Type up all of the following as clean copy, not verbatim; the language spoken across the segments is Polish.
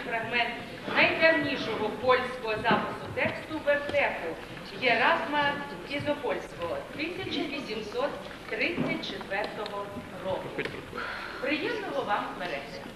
фрагмент найдавнішого польського запису тексту вертепу Єразма Ізопольського 1834 року. Приємного вам перегляду.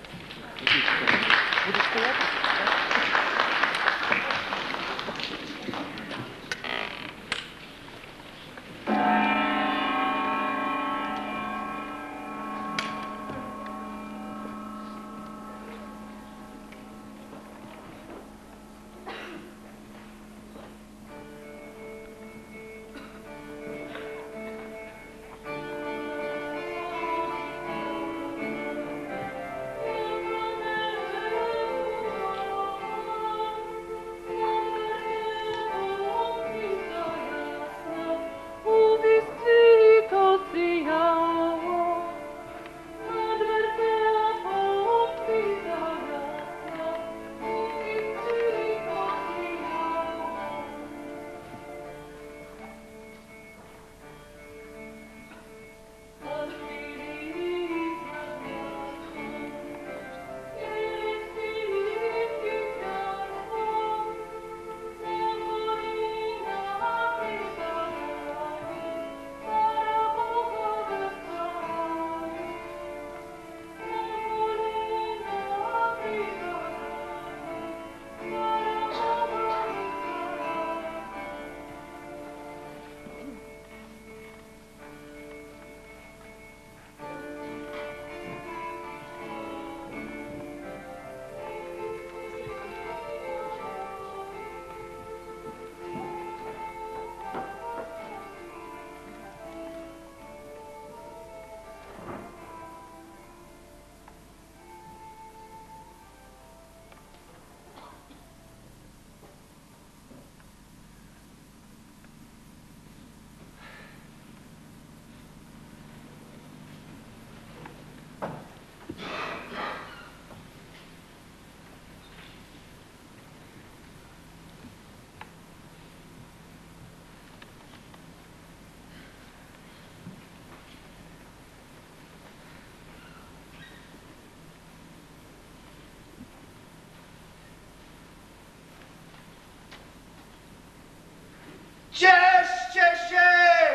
Cieszcie się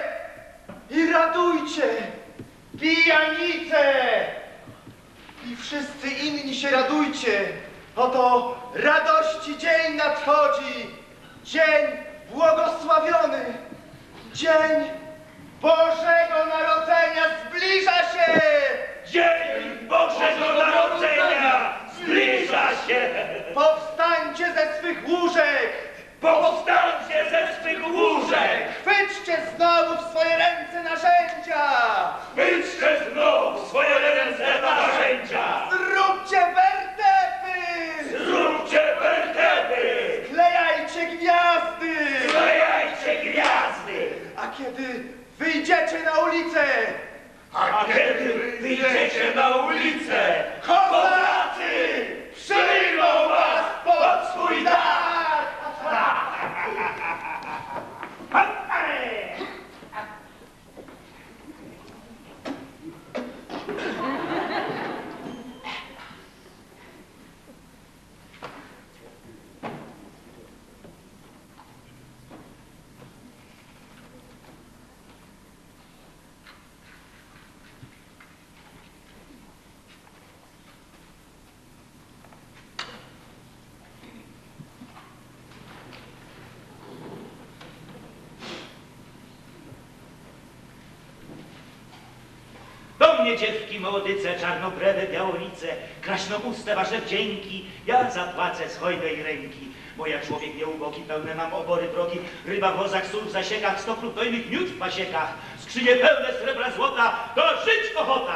i radujcie, pijanice! I wszyscy inni się radujcie. Oto radości dzień nadchodzi. Dzień błogosławiony. Dzień Bożego Narodzenia zbliża się. Dzień Bożego Narodzenia zbliża się. Powstańcie ze swych łóżek. Powstańcie ze swych łóżek! Chwyćcie znowu w swoje ręce narzędzia! Chwyćcie znowu w swoje ręce narzędzia! Zróbcie wertepy! Zróbcie wertepy! Sklejajcie gwiazdy! Sklejajcie gwiazdy! A kiedy wyjdziecie na ulicę, A kiedy wyjdziecie na ulicę, kozacy przyjmą was pod swój dach! Do mnie dziewki mołodyce, czarnobrewe białolice, kraśnouste wasze wdzięki, ja zapłacę z hojnej ręki. Bo ja człowiek nieuboki, pełne mam obory progi, ryba w wozach, sól w zasiekach, 100 krów dojnych, miód w pasiekach, skrzynie pełne srebra złota, to żyć ochota!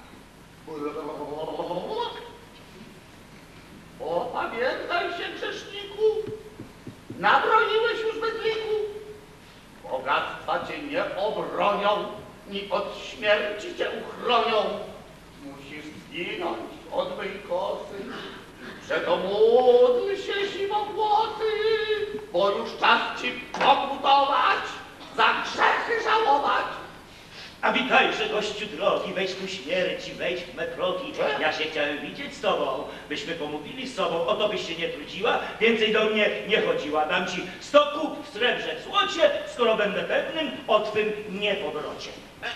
Opamiętaj się, grzeszniku, nabroniłeś już bez liku. Bogactwa cię nie obronią, ni od śmierci cię uchronią. Musisz zginąć od mej kosy. Przeto módl się, siwowłosy, bo już czas ci pokutować, za grzechy żałować. A witajże, gościu drogi, wejdź tu śmierci, wejdź w me progi. Ja się chciałem widzieć z tobą, byśmy pomówili z sobą, o to byś się nie trudziła, więcej do mnie nie chodziła. Dam ci 100 kup w srebrze, w złocie, skoro będę pewnym o twym niepowrocie.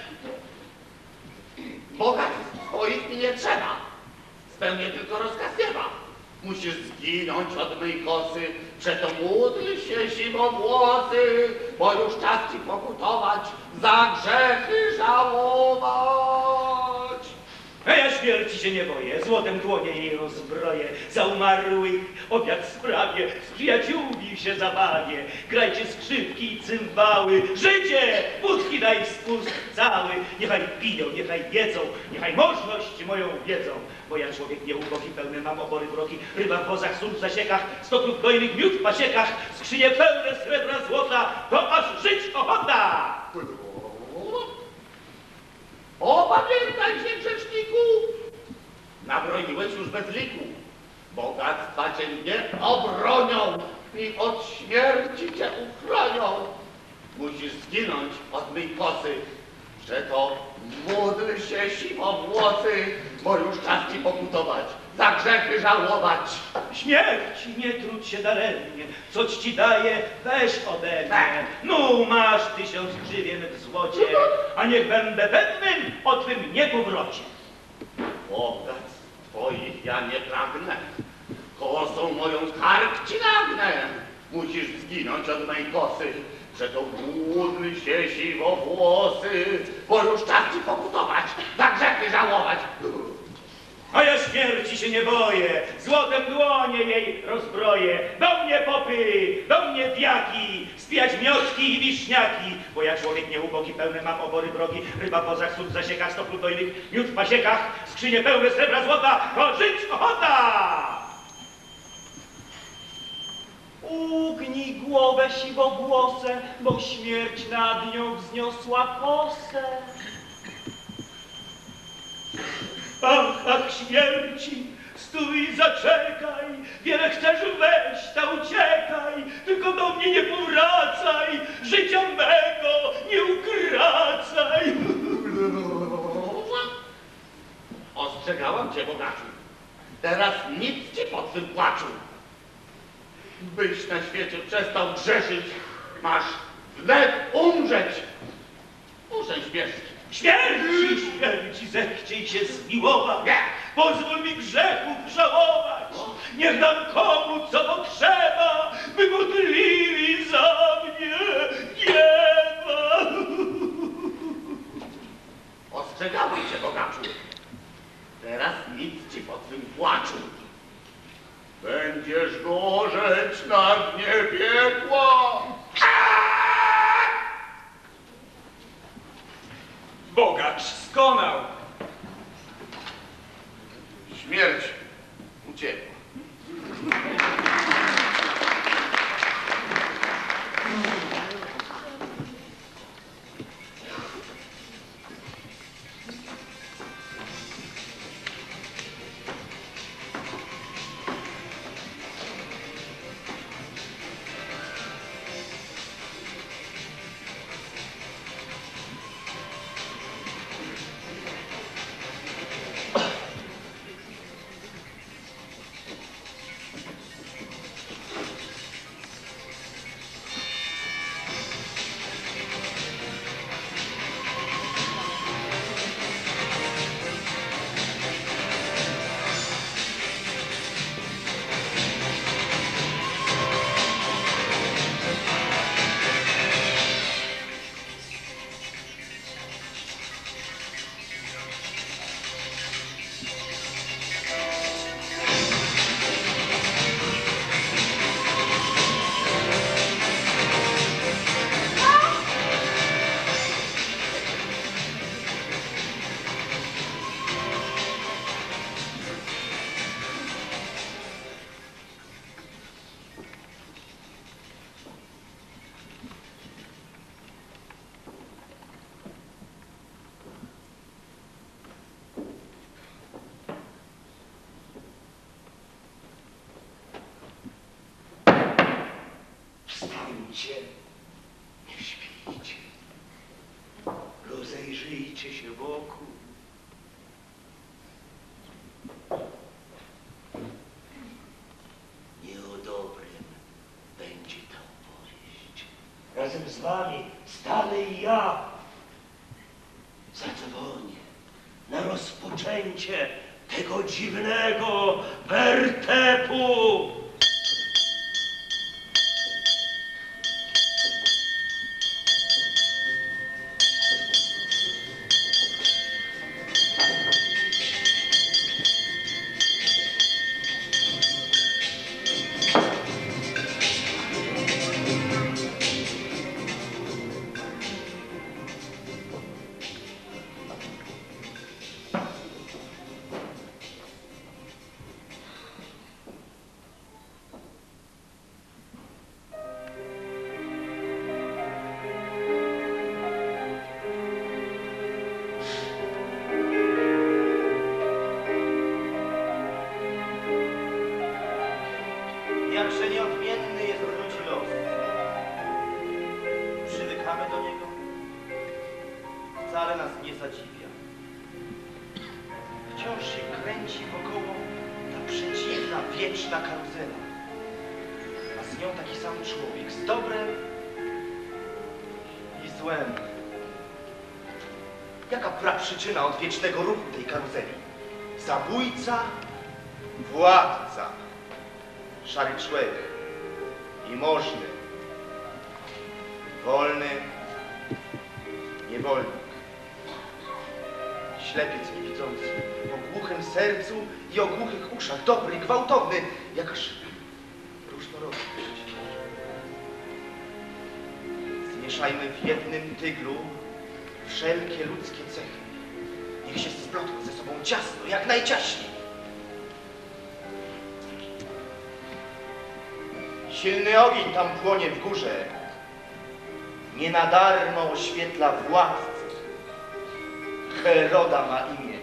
Bogactw twoich mi nie trzeba. Spełnię tylko rozkaz nieba. Musisz zginąć od mej kosy, przeto módl się siwowłosy, bo już czas ci pokutować, za grzechy żałować. A ja śmierci się nie boję, złotem dłonie jej rozbroję, za umarłych obiad sprawię, z przyjaciółmi się zabawię, grajcie skrzypki i cymbały, życie, wódki daj spust cały, niechaj piją, niechaj jedzą, niechaj możność moją wiedzą, bo ja człowiek nieubogi, pełny mam obory wrogi, ryba w wozach, sól w zasiekach, 100 krów dojnych, miód w pasiekach, skrzynie pełne srebra złota, to aż żyć ochota! Opamiętaj się, grzeszniku! Nabroiłeś już bez liku. Bogactwa cię nie obronią i od śmierci cię uchronią. Musisz zginąć od mej kosy, że to módl się siwowłosy, bo już czas ci pokutować, za grzechy żałować. Śmierć, nie trudź się daremnie, coć ci daje, weź ode mnie. No, masz 1000 grzywien w złocie, a niech będę pewnym o twym niepowrocie. Bogactw twoich ja nie pragnę, kosą moją kark ci nagnę. Musisz zginąć od mej kosy, że to módl się siwowłosy, bo już czas ci pokutować, za grzechy żałować. A ja śmierci się nie boję, złotem dłonie jej rozbroję. Do mnie popy, do mnie diaki, spijać miotki i wiśniaki, bo ja człowiek nieubogi, pełny mam obory wrogi, ryba w wozach, sól w zasiekach, 100 krów dojnych, miód w pasiekach, skrzynie pełne srebra złota, to żyć ochota! Ugnij głowę siwowłosę, bo śmierć nad nią wzniosła kosę. Ach, śmierci, stój, zaczekaj, wiele chcesz weź, ta uciekaj, tylko do mnie nie powracaj, życia mego nie ukracaj. Ostrzegałam cię, bogaczu. Teraz nic ci po twym płaczu. Byś na świecie przestał grzeszyć, masz wnet umrzeć. Muszę śpieszyć. Śmierci, zechciej się zmiłować, pozwól mi grzechów żałować, niech dam komu co potrzeba, by modlili za mnie nieba. Ostrzegałem cię, bogaczu. Teraz nic ci po twym płaczu. Będziesz gorzeć na dnie piekła. Bogacz skonał. Śmierć uciekła. Wstańcie, nie śpijcie, rozejrzyjcie się wokół. razem z wami, stale i ja, zadzwonię na rozpoczęcie tego dziwnego wertepu. Jakże nieodmienny jest od ludzi los. Przywykamy do niego, wcale nas nie zadziwia. Wciąż się kręci wokoło ta przedziwna, wieczna karuzela. A z nią taki sam człowiek, z dobrem i złem. Jaka praprzyczyna odwiecznego ruchu tej karuzeli? Zabójca, władca. Szary człowiek i możny, wolny, niewolnik, ślepiec niewidzący, o głuchym sercu i o głuchych uszach, dobry, gwałtowny, jakaż różnorodny przecież. Zmieszajmy w jednym tyglu wszelkie ludzkie cechy. Niech się splotą ze sobą ciasno, jak najciaśniej. Silny ogień tam płonie w górze. Nie na darmo oświetla władcę. Heroda ma imię.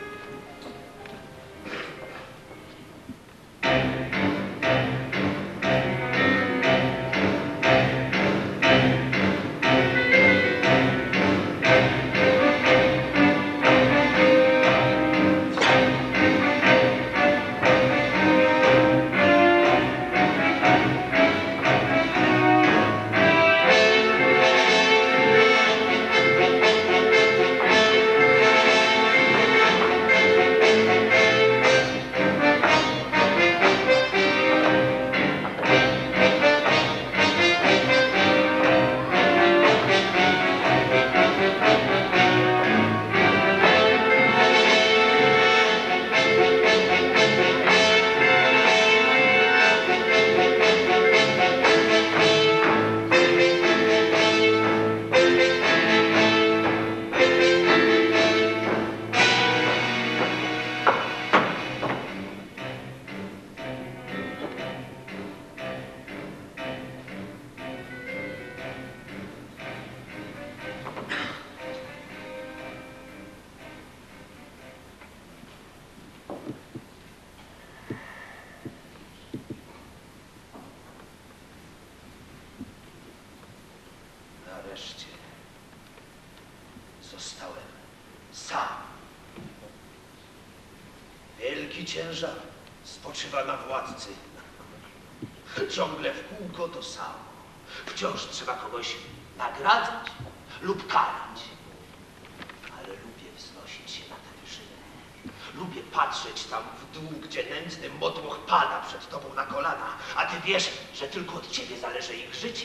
Nareszcie zostałem sam. Wielki ciężar spoczywa na władcy. Ciągle w kółko to samo. Wciąż trzeba kogoś nagradzać lub karać. Ale lubię wznosić się na tę wyżynę. Lubię patrzeć tam w dół, gdzie nędzny motłoch pada przed tobą na kolana, a ty wiesz, że tylko od ciebie zależy ich życie.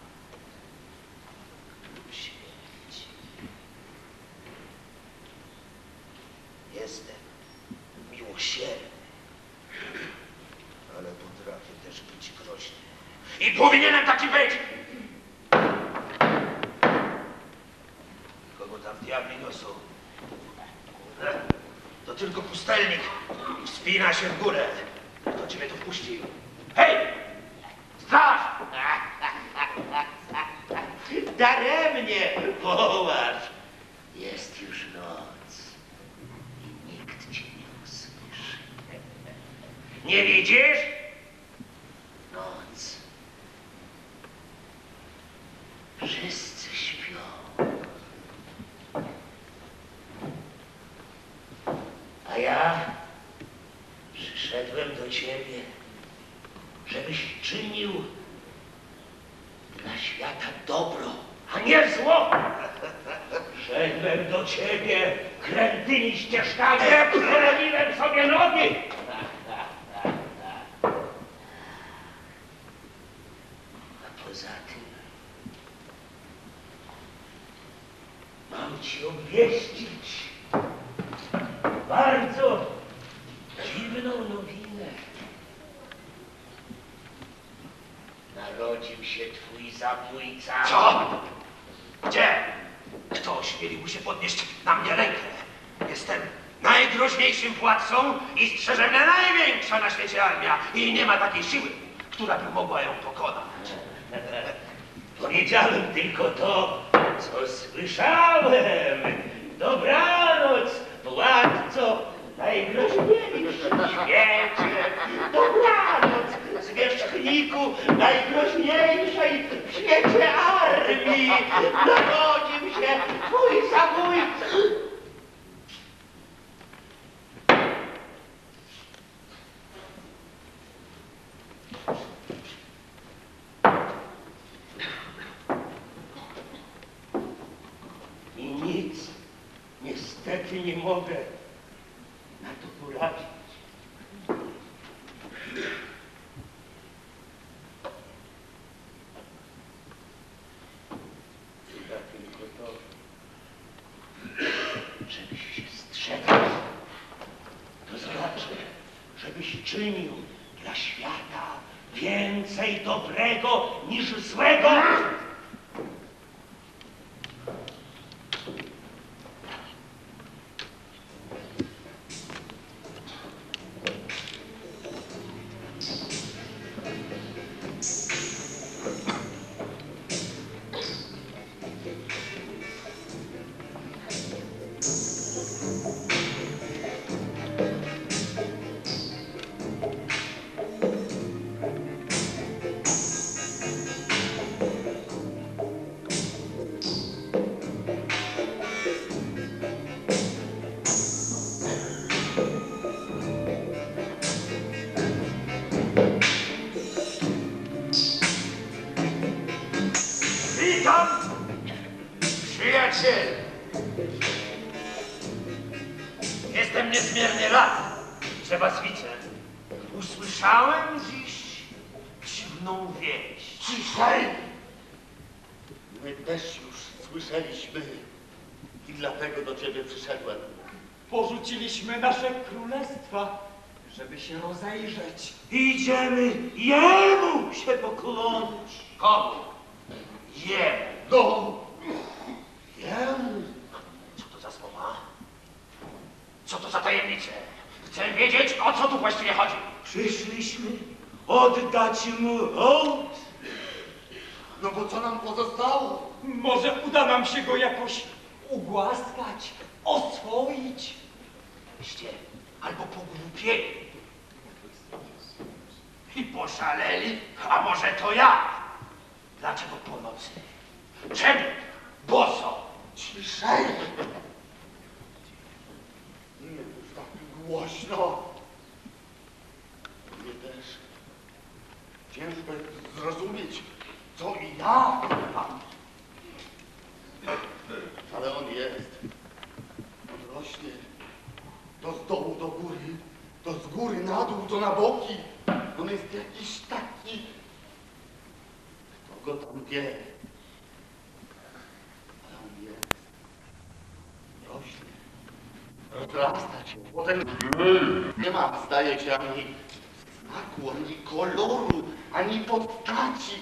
Jestem miłosierny, ale potrafię też być groźny. I powinienem taki być! Kogo tam diabli niosą? To tylko pustelnik. Wspina się w górę. Kto ciebie tu wpuścił? Hej! Straż! Daremnie wołasz. Jest już noc. Nikt cię nie usłyszy. Nie widzisz? Noc. Wszyscy śpią. A ja przyszedłem do ciebie, żebyś czynił dla świata dobro, a nie zło. Szedłem do ciebie krętymi ścieżkami, przeleniłem sobie nogi. A poza tym mam ci obwieścić bardzo dziwną nowinę. Narodził się twój zabójca. Co? Gdzie? Kto ośmielił się podnieść na mnie rękę? Jestem najgroźniejszym władcą i strzeże mnie największa na świecie armia i nie ma takiej siły, która by mogła ją pokonać. Powiedziałem tylko to, co słyszałem. Dobranoc, władco najgroźniejszy w świecie. Dobranoc, zwierzchniku najgroźniejszej w świecie armii. Narodził się twój zabójca. I nic, niestety nie mogę na to poradzić. Chyba tylko to, żebyś się strzegł. To znaczy, żebyś czynił dla świata więcej dobrego niż złego. Witam, przyjaciel. Jestem niezmiernie rad, że was widzę. Usłyszałem dziś dziwną wieść. Ciszej! My też już słyszeliśmy i dlatego do ciebie przyszedłem. Porzuciliśmy nasze królestwa, żeby się rozejrzeć. Idziemy jemu się poklonić. Komu? Jemu. No, wiem. Co to za słowa? Co to za tajemnice? Chcę wiedzieć, o co tu właściwie chodzi. Przyszliśmy oddać mu hołd. No bo co nam pozostało? Może uda nam się go jakoś ugłaskać, oswoić. Byście albo pogłupieli i poszaleli, a może to ja? Dlaczego po nocy? Czemu? Boso! Ciszej! Nie mów tak głośno. Mnie też ciężko jest zrozumieć, co i ja. Ale on jest. On rośnie. To z dołu do góry, to z góry na dół, to na boki. On jest jakiś taki. Kto go tam wie? Ale on jest. Rośnie. Rozrasta się. Potem nie ma, zdaje się, ani smaku, ani koloru, ani postaci.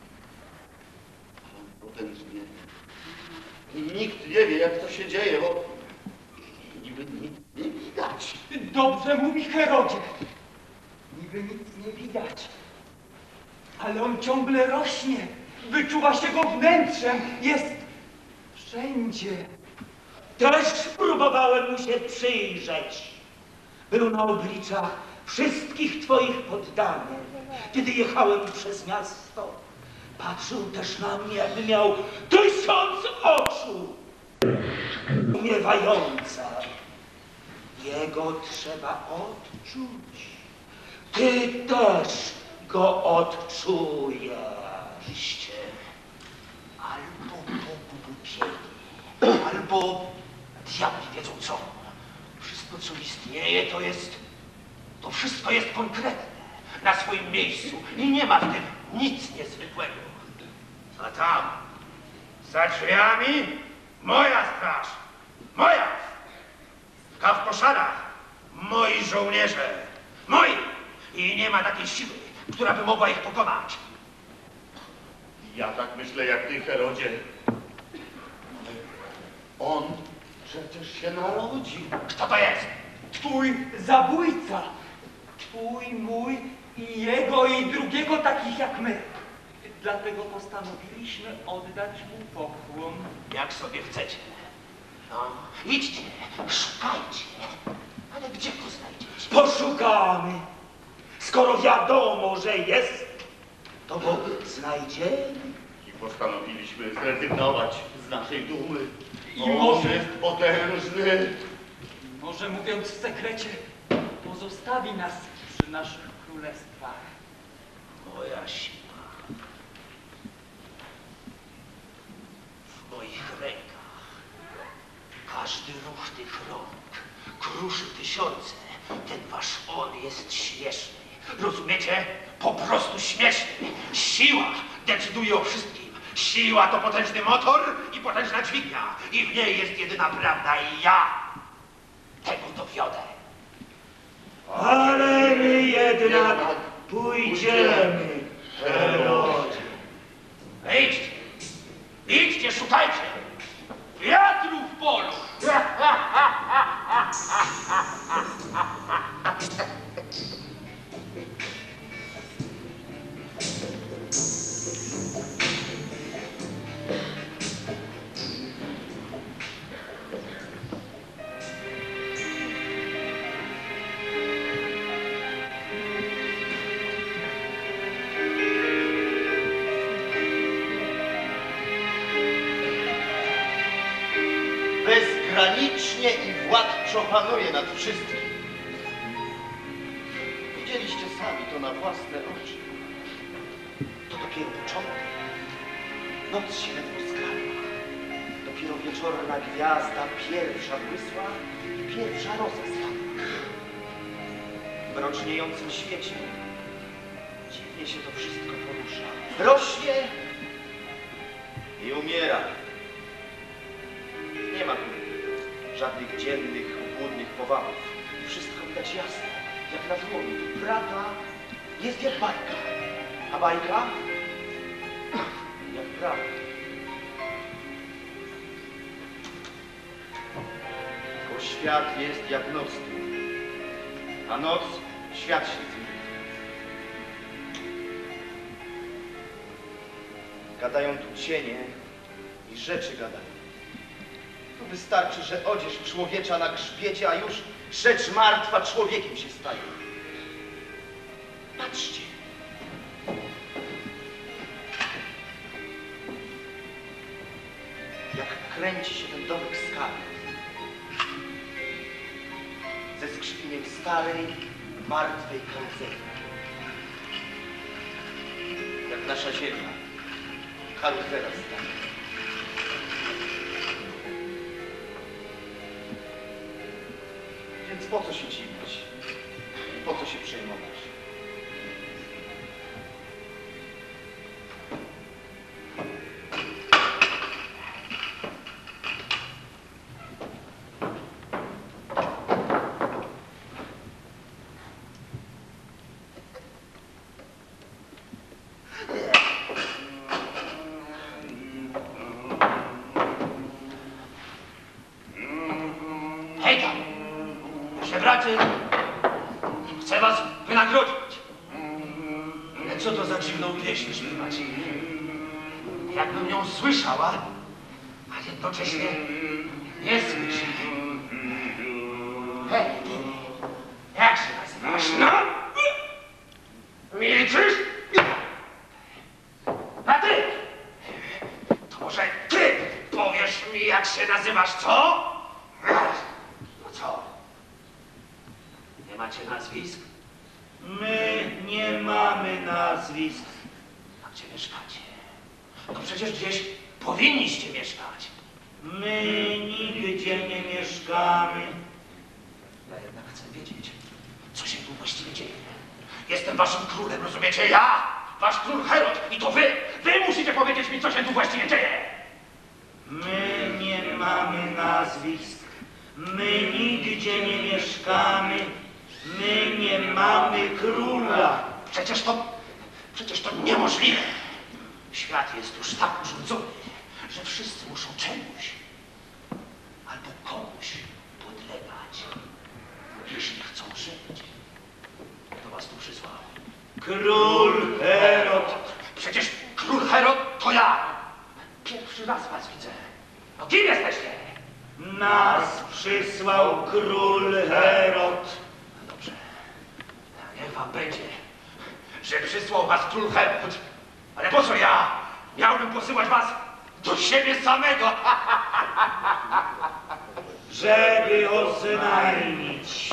Ale on potężnie. I nikt nie wie, jak to się dzieje, bo niby nic nie widać. Dobrze mówi Herodzie. Niby nic nie widać. Ale on ciągle rośnie. Wyczuwa się go wnętrzem. Jest wszędzie. Też próbowałem mu się przyjrzeć. Był na obliczach wszystkich twoich poddanych, kiedy jechałem przez miasto. Patrzył też na mnie, jakby miał 1000 oczu. Umiewająca. Jego trzeba odczuć. Ty też go odczujesz. Byście albo diabli wiedzą co. Wszystko, co istnieje, to wszystko jest konkretne, na swoim miejscu i nie ma w tym nic niezwykłego. A tam, za drzwiami, moja straż, moja. W koszarach, moi żołnierze, moi. I nie ma takiej siły, która by mogła ich pokonać. Ja tak myślę jak ty, Herodzie. On przecież się narodził. Kto to jest? Twój zabójca. Twój, mój i jego i drugiego takich jak my. Dlatego postanowiliśmy oddać mu pokłon. Jak sobie chcecie. No, idźcie, szukajcie. Ale gdzie go znajdziecie? Poszukamy. Skoro wiadomo, że jest, to go znajdziemy. I postanowiliśmy zrezygnować z naszej dumy. I On może- jest potężny. Może mówiąc w sekrecie, pozostawi nas przy naszych królestwach. Moja siła. W moich rękach. Każdy ruch tych rąk kruszy tysiące. Ten wasz on jest śmieszny. Rozumiecie? Po prostu śmieszny. Siła decyduje o wszystkim. Siła to potężny motor i potężna dźwignia. I w niej jest jedyna prawda i ja tego dowiodę. Ale my jednak pójdziemy, Herodzie. Idźcie, idźcie, szukajcie. Wiatru w polu. Bezgranicznie i władczo panuje nad wszystkim. Widzieliście sami to na własne oczy. To dopiero początek. Noc się ledwo skrajła. Dopiero wieczorna gwiazda pierwsza błysła i pierwsza roza spadła. W mroczniejącym świecie dziwnie się to wszystko porusza. Rośnie i umiera. Nie ma tu żadnych dziennych, obłudnych powałów. Wszystko widać jasno, jak na dłoni. Prawda jest jak bajka, a bajka jak prawda. Bo świat jest jak noc, a noc świat się zmienia. Gadają tu cienie i rzeczy gadają. To wystarczy, że odzież człowiecza na grzbiecie, a już rzecz martwa człowiekiem się staje. Patrzcie. Jak kręci się ten domek skały. Ze skrzypieniem starej, martwej karuzeli. Jak nasza ziemia. Karuzela stara. Więc po co się dziwić? I po co się przejmować? Hej tam, żebracy, chcę was wynagrodzić. Ale co to za dziwną pieśń śpiewacie? Jakbym ją słyszała, a jednocześnie nie słyszę. Hej, jak się nazywasz? No? Milczysz? A ty? To może ty powiesz mi, jak się nazywasz, co? No co? Nie macie nazwisk? My nie mamy nazwisk. A gdzie mieszkacie? No przecież gdzieś powinniście mieszkać. My nigdzie nie mieszkamy. Ja jednak chcę wiedzieć, co się tu właściwie dzieje. Jestem waszym królem, rozumiecie? Ja, wasz król Herod i to wy musicie powiedzieć mi, co się tu właściwie dzieje. My nie mamy nazwisk. My nigdzie nie mieszkamy. My nie mamy króla. Przecież to niemożliwe. Świat jest już tak urządzony, że wszyscy muszą czemuś albo komuś podlegać, jeśli chcą żyć. Kto was tu przysłał? Król Herod. Przecież król Herod to ja. Pierwszy raz was widzę. No kim jesteście? Nas przysłał król Herod. No dobrze. Niech wam będzie, że przysłał was król Herod. Ale po co ja miałbym posyłać was do siebie samego? Żeby oznajmić,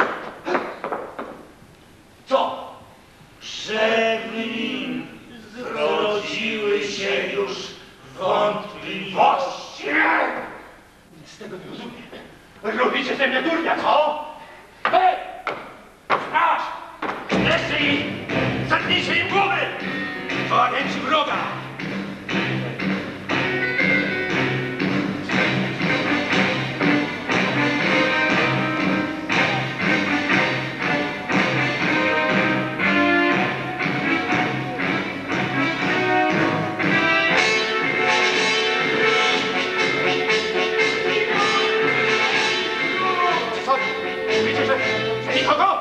Co? że w nim zrodziły się już wątpliwości. Nic z tego nie rozumiem. Robicie ze mnie durnia, co? Hej! Straż! Jeszcze im! Zatnijcie im głowy! To agenci wroga! Wiecie, że nikogo?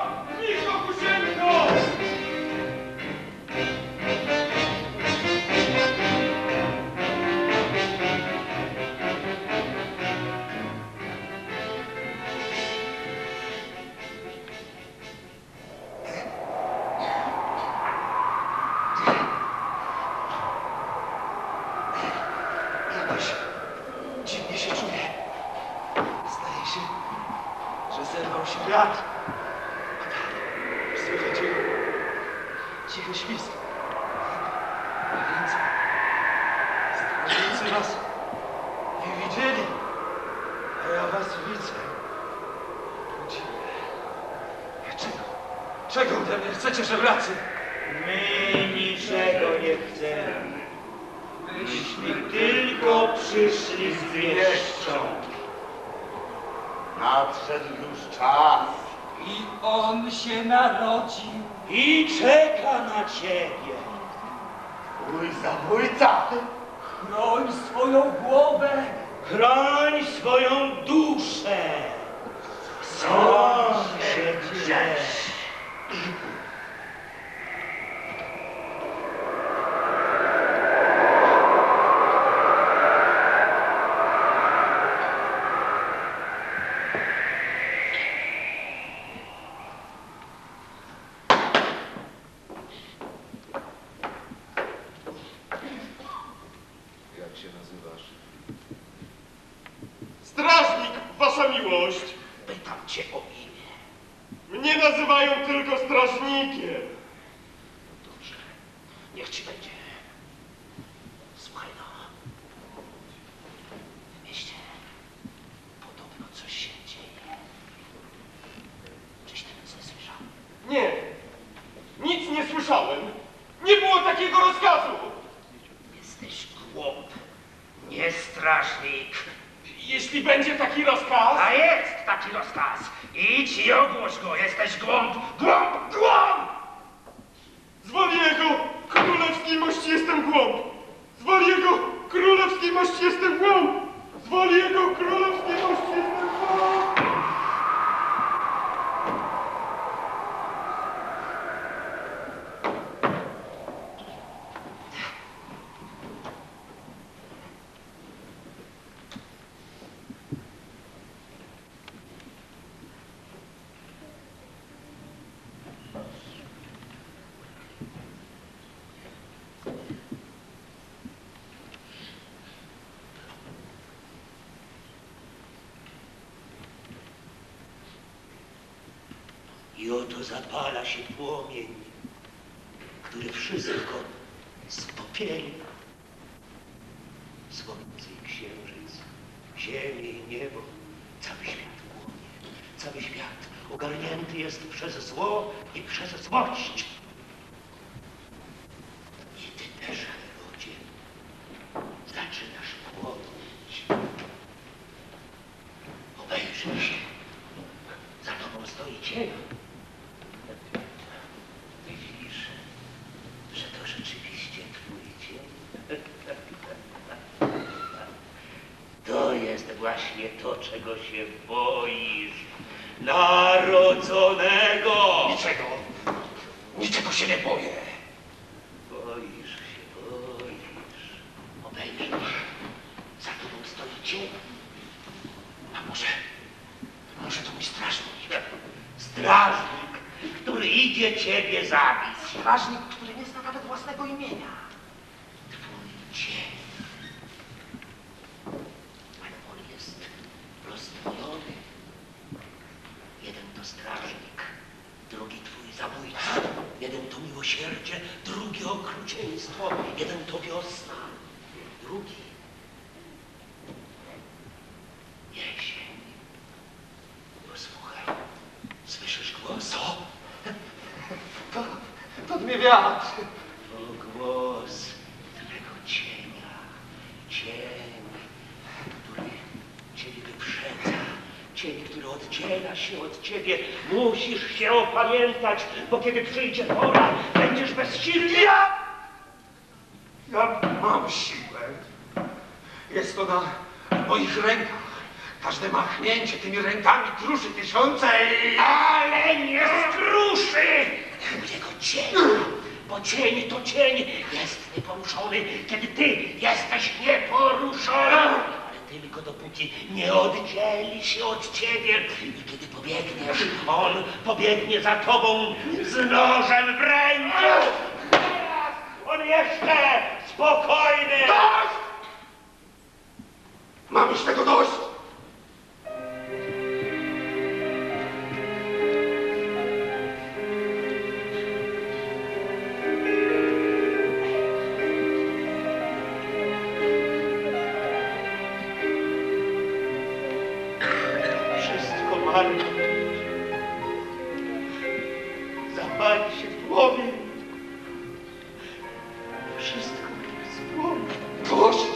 Jakoś dziwnie się czuję. Zdaje się, że zerwał się wiatr. Słychać jego cichy świst. A więc strażnicy was nie widzieli, a ja was widzę. Dziwne. Czego ode mnie chcecie, żebracy? My niczego nie chcemy. Myśmy tylko przyszli z wieścią. Nadszedł już czas. I on się narodził. I czeka na ciebie. Mój zabójca. Chroń swoją głowę. Chroń swoją duszę. Co się dzieje? Jak się nazywasz? Strażnik, wasza miłość. Pytam cię o imię. Mnie nazywają tylko strażnikiem. Dobrze, niech ci będzie. Słuchaj no. W mieście podobno coś się dzieje. Czyś ty nic nie słyszał? Nie, nic nie słyszałem. Nie było takiego rozkazu. Jesteś głąb, nie strażnik. Jeśli będzie taki rozkaz, A jest taki rozkaz. Idź i ogłoś go. Jesteś głąb, głąb, głąb! z woli jego królewskiej mości jestem głąb. Z woli jego królewskiej mości jestem głąb. Z woli jego królewskiej mości jestem głąb. I oto zapala się płomień, który wszystko spopieli. Słońce i księżyc ziemię i niebo, cały świat płonie, cały świat ogarnięty jest przez zło i przez złość. I ty też, Herodzie, zaczynasz płonąć. Obejrzyj się, za tobą stoi cień. Widzisz, że to rzeczywiście twój cień. To jest właśnie to, czego się boisz. Narodzonego! Niczego się nie boję. Boisz się, boisz. Obejrzyj się, za tobą stoi cień. A może to mój strażnik? Strażnik, który idzie ciebie zabić. Strażnik, który nie zna nawet własnego imienia. Twój cień. Ale on jest rozdwojony. Jeden to strażnik, drugi twój zabójca. Jeden to miłosierdzie, drugi okrucieństwo. Jeden to wiosna, drugi jesień. Posłuchaj, słyszysz głos? Co? To dmie wiatr. To głos twego cienia. Cień, który ciebie wyprzedza. Cień, który oddziela się od ciebie. Musisz się opamiętać, bo kiedy przyjdzie pora, będziesz bezsilny. Ja mam siłę. Jest to na moich rękach. Każde machnięcie tymi rękami kruszy tysiące i... Ale nie skruszy twojego cienia, bo cień to cień jest nieporuszony, kiedy ty jesteś nieporuszony. Ale tylko dopóki nie oddzieli się od ciebie i kiedy pobiegniesz, on pobiegnie za tobą z nożem w ręku. Teraz on jeszcze spokojny. Dość! Mam już tego dość! Wszystko marne. Zapali się w głowie. Wszystko spłonęło. Dość!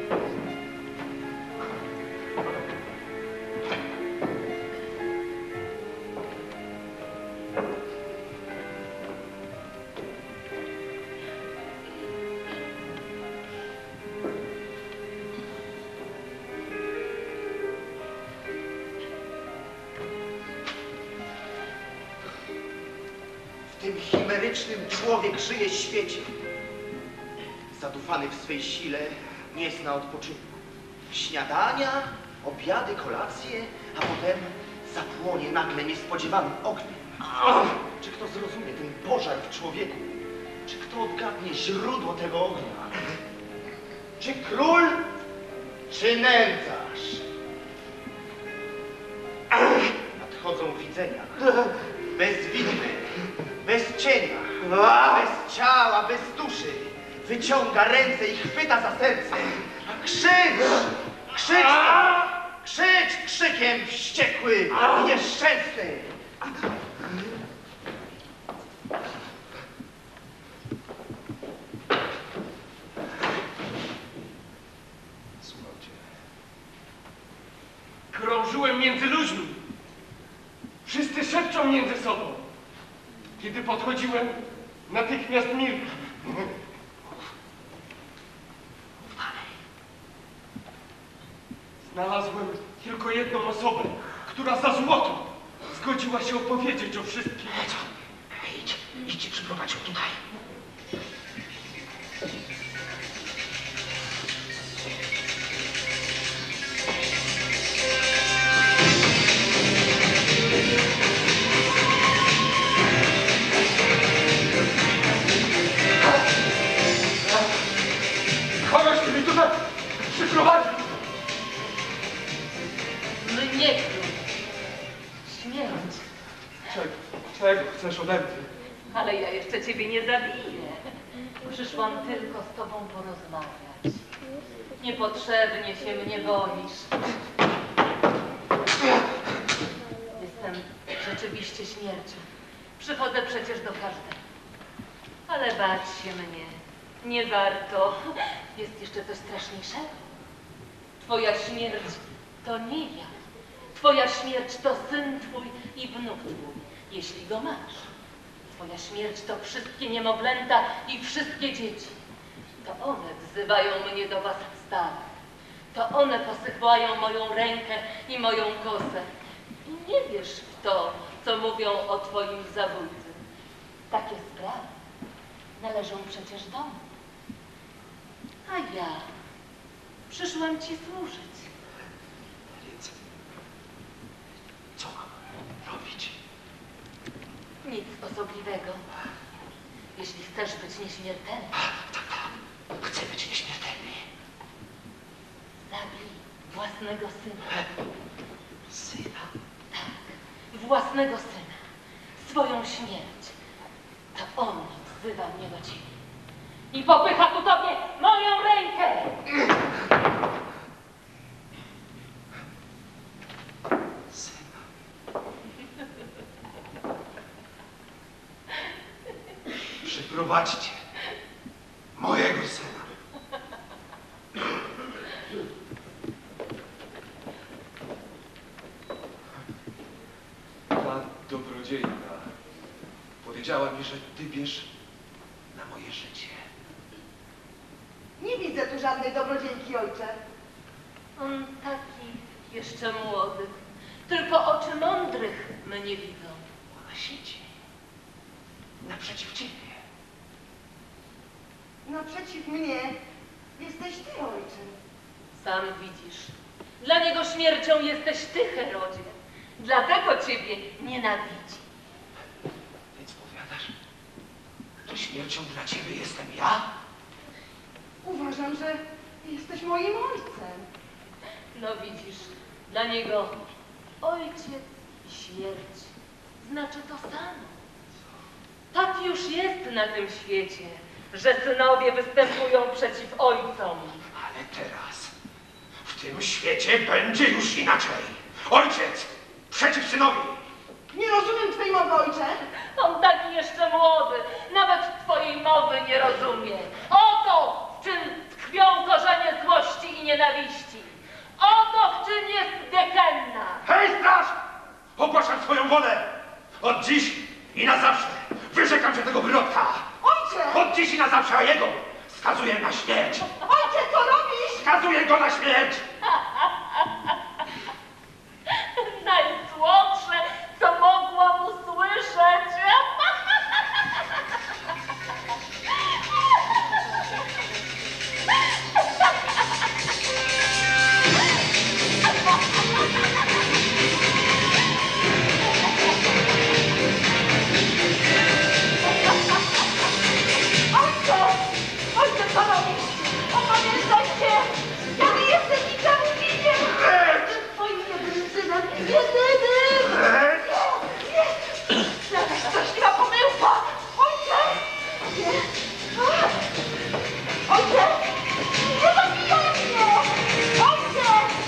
W tym chimerycznym człowiek żyje świecie. Zadufany w swej sile, nie zna odpoczynku. Śniadania, obiady, kolacje, a potem zapłonie nagle niespodziewanym ogniem. Czy kto zrozumie ten pożar w człowieku? Czy kto odgadnie źródło tego ognia? Czy król, czy nędzarz? Nadchodzą widzenia. Bezwinny, bez cienia, bez ciała, bez duszy. Wyciąga ręce i chwyta za serce. Krzycz! Krzycz! Krzycz krzykiem wściekły i nieszczęsny! Słuchajcie. Krążyłem między ludźmi. Wszyscy szepczą między sobą. Kiedy podchodziłem, natychmiast milkli. Znalazłem tylko jedną osobę, która za złoto zgodziła się opowiedzieć o wszystkim. Idź, przyprowadź ją tutaj. Kogoś mi tutaj przyprowadził! Mnie król. Śmierć. Czego chcesz ode mnie? Ale ja jeszcze ciebie nie zabiję. Przyszłam tylko z tobą porozmawiać. Niepotrzebnie się mnie boisz. Jestem rzeczywiście śmiercią. Przychodzę przecież do każdego. Ale bać się mnie nie warto. Jest jeszcze coś straszniejszego. Twoja śmierć to nie ja. Twoja śmierć to syn twój i wnuk twój, jeśli go masz. Twoja śmierć to wszystkie niemowlęta i wszystkie dzieci. To one wzywają mnie do was stałych. To one posypają moją rękę i moją kosę. I nie wierz w to, co mówią o twoim zabójcy. Takie sprawy należą przecież do mnie. A ja przyszłam ci służyć. Więc co mam robić? Nic osobliwego. Jeśli chcesz być nieśmiertelny, Tak. Chcę być nieśmiertelny. zabij własnego syna. Syna? Tak, własnego syna. Swoją śmierć. To on wzywa mnie do ciebie. I popycha ku tobie moją rękę. Syna. Przyprowadźcie mojego syna. Ta dobrodziejka powiedziała mi, że ty wiesz na moje życie. Nie widzę tu żadnej dobrodziejki, ojcze. On taki jeszcze młody. Tylko oczy mądrych mnie widzą. Ona siedzi naprzeciw ciebie. Naprzeciw mnie jesteś ty, ojcze. Sam widzisz. Dla niego śmiercią jesteś ty, Herodzie. Dlatego ciebie nienawidzi. Więc powiadasz, że śmiercią dla ciebie jestem ja? Uważam, że jesteś moim ojcem. No widzisz, dla niego ojciec i śmierć znaczy to samo. Tak już jest na tym świecie, że synowie występują przeciw ojcom. Ale teraz, w tym świecie będzie już inaczej. Ojciec przeciw synowi. Nie rozumiem twej mowy, ojcze. On taki jeszcze młody, nawet twojej mowy nie rozumie. Oto w czym tkwią korzenie złości i nienawiści. Oto w czym jest Gehenna. Hej, straż! Ogłaszam swoją wolę. Od dziś i na zawsze wyrzekam się tego wyrodka. Ojcze! Od dziś i na zawsze, a jego skazuję na śmierć. Ojcze, co robisz? Skazuję go na śmierć. Najsłodsze, co mogłam usłyszeć. Ojcze, co robisz? Opamiętaj się! Ja nie jestem niczemu winien! Twoim jedynym synem, jedynym! Nie! Jakaś straszliwa pomyłka! Ojcze! Nie! Ojcze! Nie zabijaj mnie! Ojcze!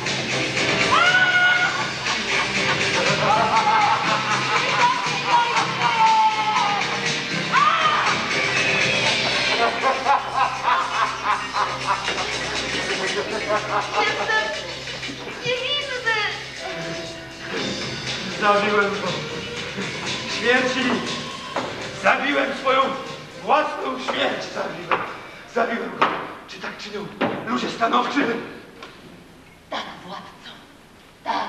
Jestem niewinny! Zabiłem go. Śmierci. Zabiłem swoją własną śmierć. Zabiłem go. Czy tak czynią ludzie stanowczy? Tak, władco, tak.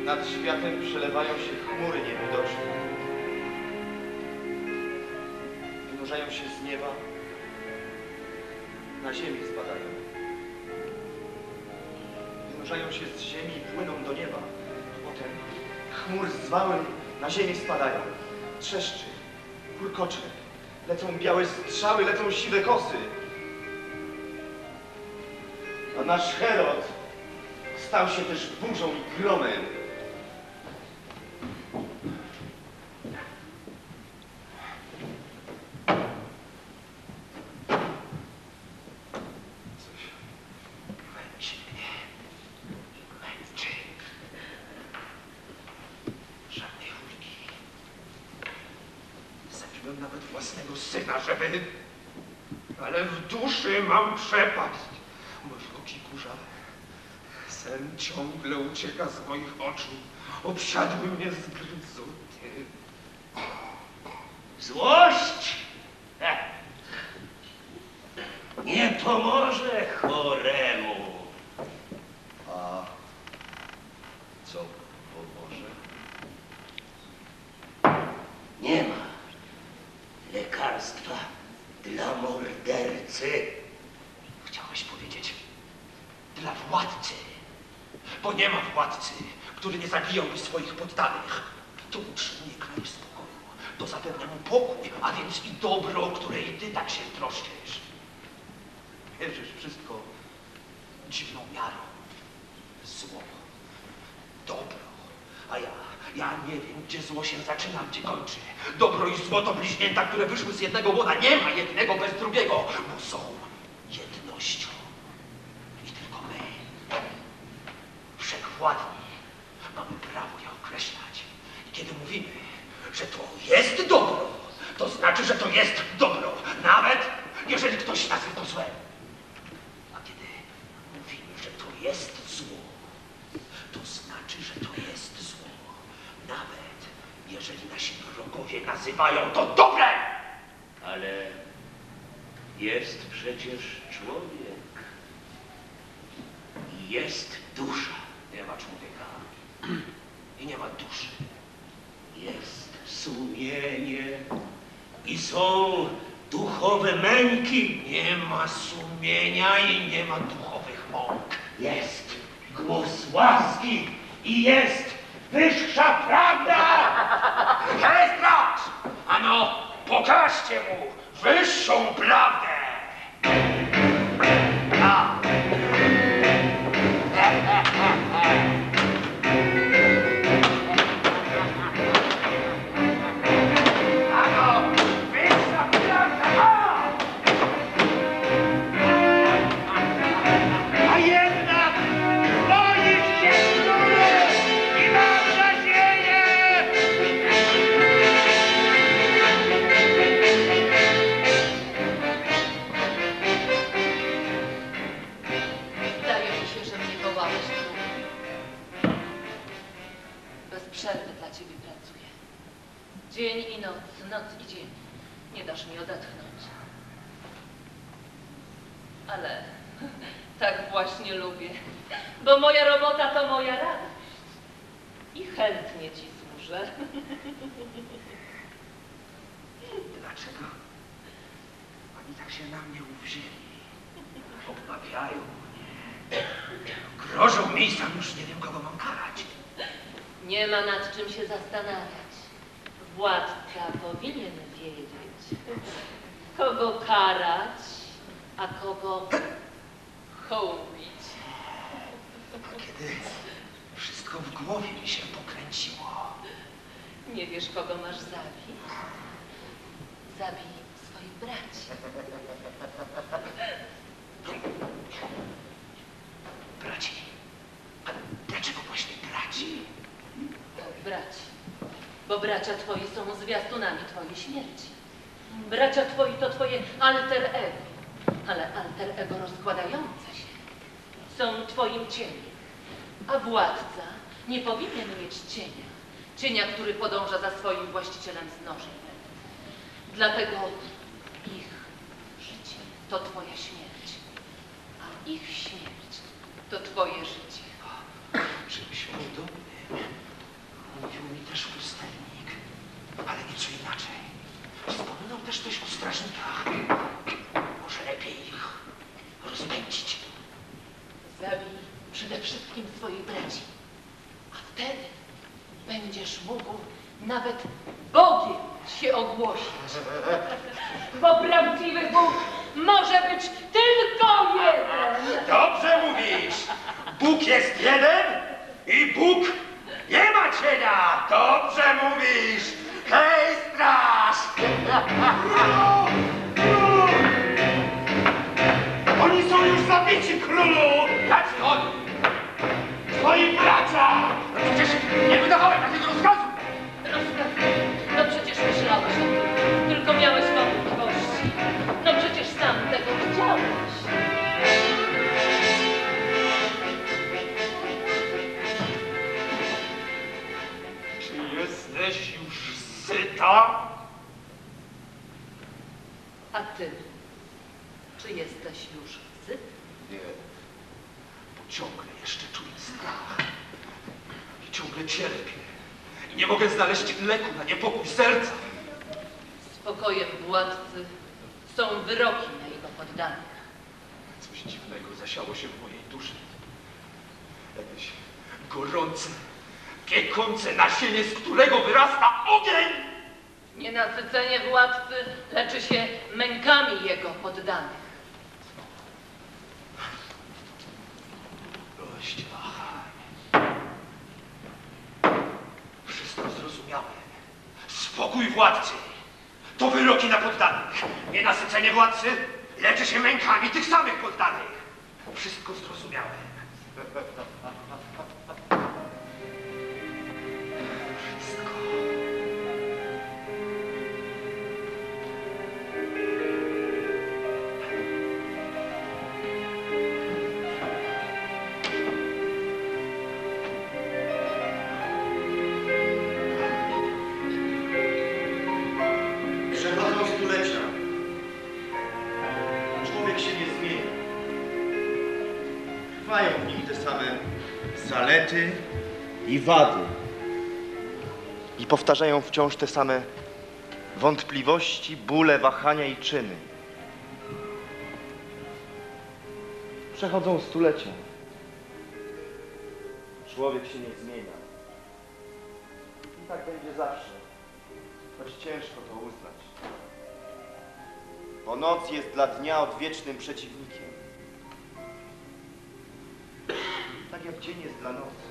Nad światem przelewają się chmury niewidoczne. Wynurzają się z nieba, na ziemię spadają. Wynurzają się z ziemi i płyną do nieba. Potem chmur z wałem na ziemię spadają. Trzeszczy, kurkocze, lecą białe strzały, lecą siwe kosy. A nasz Herod stał się też burzą i gromem. Męczy mnie. Męczy. Żadnej ulgi. Zabiłem nawet własnego syna, żeby... Ale w duszy mam przepaść. Moje oczy kurzawe. Sen ciągle ucieka z moich oczu. Obsiadły mnie zgryzoty. Złość nie pomoże choremu. A co pomoże? Nie ma lekarstwa dla mordercy. Chciałeś powiedzieć dla władcy. Bo nie ma władcy, który nie zabijałby swoich poddanych. To utrzymuje kraj w spokoju. To zapewnia mu pokój, a więc i dobro, o które i ty tak się troszczysz. Wierzysz wszystko dziwną miarą. Zło, dobro. A ja nie wiem, gdzie zło się zaczyna, gdzie kończy. Dobro i zło to bliźnięta, które wyszły z jednego łona. Nie ma jednego bez drugiego, bo są jednością. I tylko my, wszechwładni, mamy prawo je określać. I kiedy mówimy, że to jest dobro, to znaczy, że to jest dobro, nawet jeżeli ktoś nazwie to złem. A kiedy mówimy, że to jest zło, to znaczy, że to jest zło, nawet jeżeli nasi wrogowie nazywają to dobrem. Ale jest przecież człowiek. I jest dusza. Nie ma człowieka i nie ma duszy. Jest sumienie i są duchowe męki. Nie ma sumienia i nie ma duchowych mąk. Jest głos łaski i jest wyższa prawda. Hejstracz! Ano, pokażcie mu wyższą prawdę! Ja. Ano, wyższa prawda! A jednak boisz się królu i masz nadzieję. Zdaje mi się, że mnie wołałeś królu. Bez przerwy dla ciebie pracuję. Dzień i noc, noc i dzień. Nie dasz mi odetchnąć. Ale tak właśnie lubię, bo moja robota to moja radość. I chętnie ci służę. Dlaczego oni tak się na mnie uwzięli? Obmawiają mnie. Grożą mi, sam już nie wiem, kogo mam karać. Nie ma nad czym się zastanawiać. Władca powinien wiedzieć, kogo karać, a kogo hołbić. A kiedy wszystko w głowie mi się pokręciło, Nie wiesz, kogo masz zabić? Zabij swoich braci. braci. A dlaczego właśnie braci? Tak, braci. Bo bracia twoi są zwiastunami twojej śmierci. Bracia twoi to twoje alter ego, ale alter ego rozkładające się są twoim cieniem. A władca nie powinien mieć cienia. Cienia, który podąża za swoim właścicielem z nożem. Dlatego ich życie to twoja śmierć, a ich śmierć to twoje życie. Czymś podobnym Był mi też pustelnik, ale nieco inaczej. Wspominał też coś o strażnikach. Może lepiej ich rozpędzić. Zabij przede wszystkim swoich braci, a wtedy będziesz mógł nawet Bogiem się ogłosić. Bo prawdziwy Bóg może być tylko jeden. Dobrze mówisz! Bóg jest jeden i Bóg nie ma cienia! Dobrze mówisz! Hej, straż! Królu! Królu! Oni są już zabici, królu! Jacy oni? Twoi bracia! Przecież nie wydawałem takiego rozkazu! No przecież myślałeś o tym, tylko miałeś wątpliwości. No przecież sam tego chciałeś. Czy jesteś już syta? A ty, czy jesteś już syt? Nie. Bo ciągle jeszcze czuję strach. I ciągle cierpię. I nie mogę znaleźć leku na niepokój serca. Spokojem władcy są wyroki na jego poddanych. Coś dziwnego zasiało się w mojej duszy. Jakieś gorące, piekące nasienie, z którego wyrasta ogień! Nienasycenie władcy leczy się mękami jego poddanych. Dość wahań. Wszystko zrozumiałem. Spokój władcy to wyroki na poddanych. Nienasycenie władcy leczy się mękami tych samych poddanych. Wszystko zrozumiałem. Wszystko. Przechodzą stulecia. Człowiek się nie zmienia. Trwają w nim te same zalety i wady. I powtarzają wciąż te same wątpliwości, bóle, wahania i czyny. Przechodzą stulecia. Człowiek się nie zmienia. I tak będzie zawsze. Choć ciężko to uznać. Bo noc jest dla dnia odwiecznym przeciwnikiem. Tak jak dzień jest dla nocy.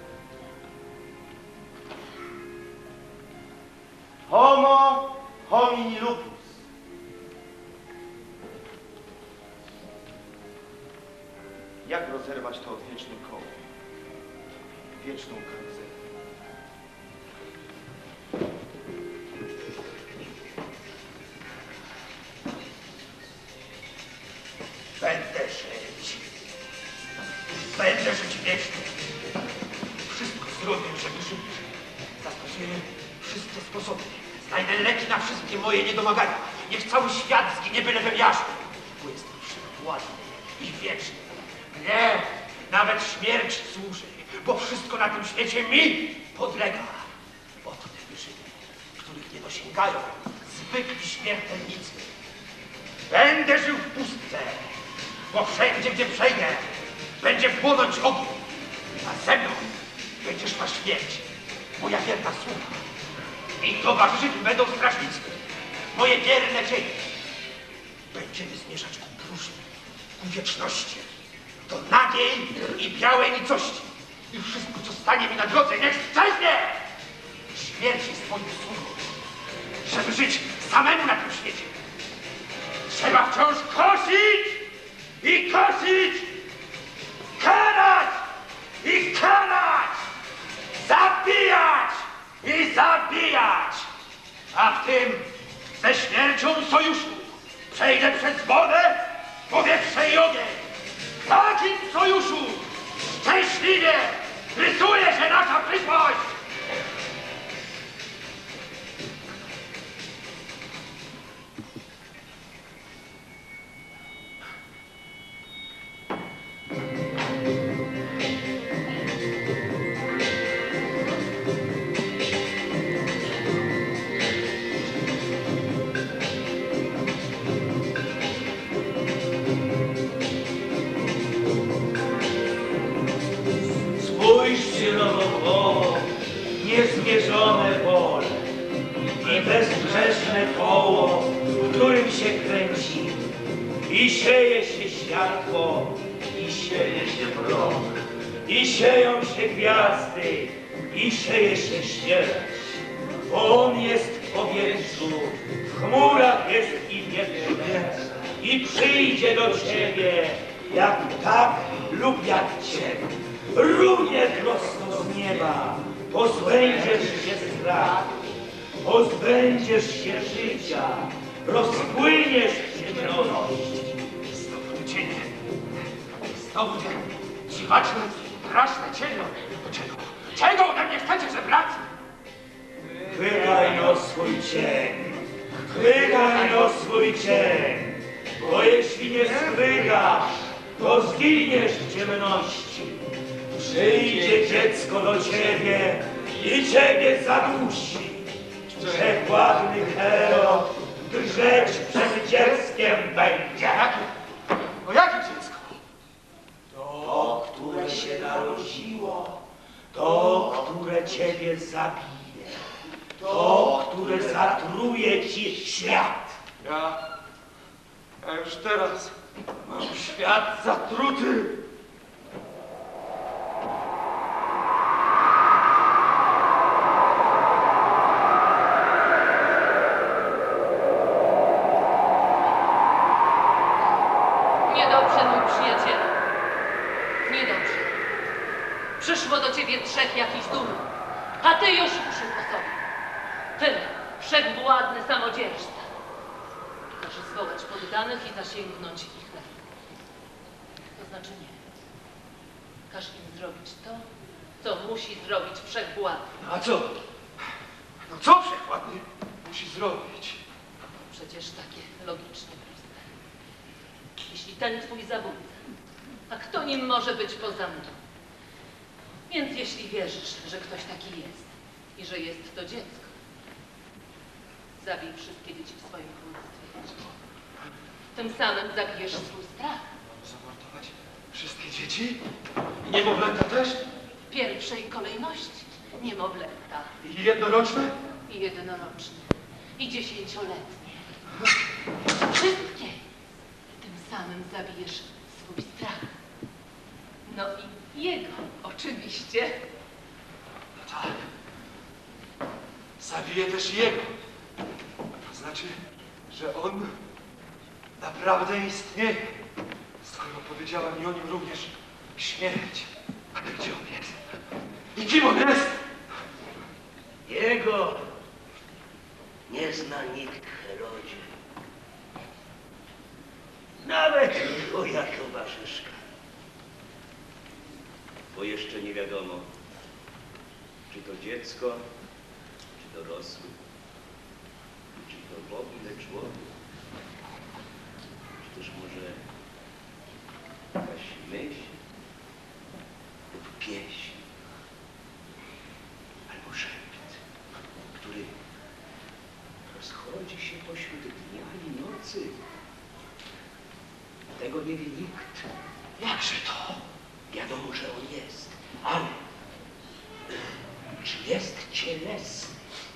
Homo homini lupus. Jak rozerwać to odwieczne koło? Wieczną karuzelę. Będę żyć. Będę żyć wiecznie. Wszystko zrobię, żeby żyć. Zastosuję wszystkie sposoby. Znajdę leki na wszystkie moje niedomagania. Niech cały świat zginie bylebym jarzł. Bo jestem wszechwładny i wieczny. Nie, nawet śmierć służy, bo wszystko na tym świecie mi podlega. Oto te wyżyny, których nie dosięgają zwykli śmiertelnicy. Będę żył w pustce, bo wszędzie, gdzie przejdę, będzie płonąć ogień. A ze mną będziesz ma śmierć, moja wierna sługa. I towarzyszyć mi będą strażnicy, moje wierne cienie. Będziemy zmierzać ku próżni, ku wieczności, do nagiej i białej nicości. I wszystko, co stanie mi na drodze, niech strzęśnie! Śmierć jest moim sługą, żeby żyć samemu na tym świecie. Trzeba wciąż kosić i kosić, karać i karać, zabijać i zabijać. A w tym ze śmiercią sojuszu przejdę przez wodę, powietrze i ogień. W takim sojuszu szczęśliwie rysuje się nasza przyszłość. niezmierzone pole i bezbrzeżne koło, w którym się kręci i sieje się światło, i sieje się mrok, i sieją się gwiazdy, i sieje się śmierć. Bo on jest w powietrzu, w chmurach jest i w niebie, i przyjdzie do ciebie, jak tak lub jak cień. Runie prosto z nieba, pozbędziesz się strachu, pozbędziesz się życia, rozpłyniesz się ciemności. Znowu cień. Znowu dziwaczne, straszne cienie. Czego? Czego ode mnie chcecie, żebracy? Chwytaj no swój cień, chwytaj no swój cień, bo jeśli nie schwytasz, to zginiesz w ciemności. Przyjdzie dziecko do ciebie i ciebie zadusi. Przekładny Herod drżeć przed dzieckiem będzie. O jakie dziecko? To, które się narodziło, to, które ciebie zabije, to, które zatruje ci świat. Ja już teraz mam świat zatruty. Niedobrze, mój przyjacielu. Niedobrze. Przyszło do ciebie trzech jakichś dumów, a ty już uszył po sobie. Ty, wszechwładny samodzierżca. Każe zwołać poddanych i zasięgnąć ich ręk. To znaczy nie. Każ im zrobić to, co musi zrobić wszechwładny. A co? No co wszechwładny musi zrobić? Przecież takie logicznie proste. Jeśli ten twój zabójca, a kto nim może być poza mną? Więc jeśli wierzysz, że ktoś taki jest i że jest to dziecko, zabij wszystkie dzieci w swoim królestwie. Tym samym zabijesz swój strach. Zamordować wszystkie dzieci? I niemowlęta też? W pierwszej kolejności niemowlęta I jednoroczne? i jednoroczne i 10-letnie. Wszystkie. Tym samym zabijesz swój strach. No i jego, oczywiście. No tak. Zabiję też jego. To znaczy, że on naprawdę istnieje. Skoro powiedziała mi o nim również śmierć. Ale gdzie on jest? I kim on jest? Jego nie zna nikt, Herodzie. Nawet twoja towarzyszka. Bo jeszcze nie wiadomo, czy to dziecko, czy dorosły, czy to w ogóle człowiek, czy też może jakaś myśl lub pieśń, albo szept, który rozchodzi się pośród dnia i nocy. Tego nie wie nikt. Jakże to? Wiadomo, że on jest, ale czy jest cielesny?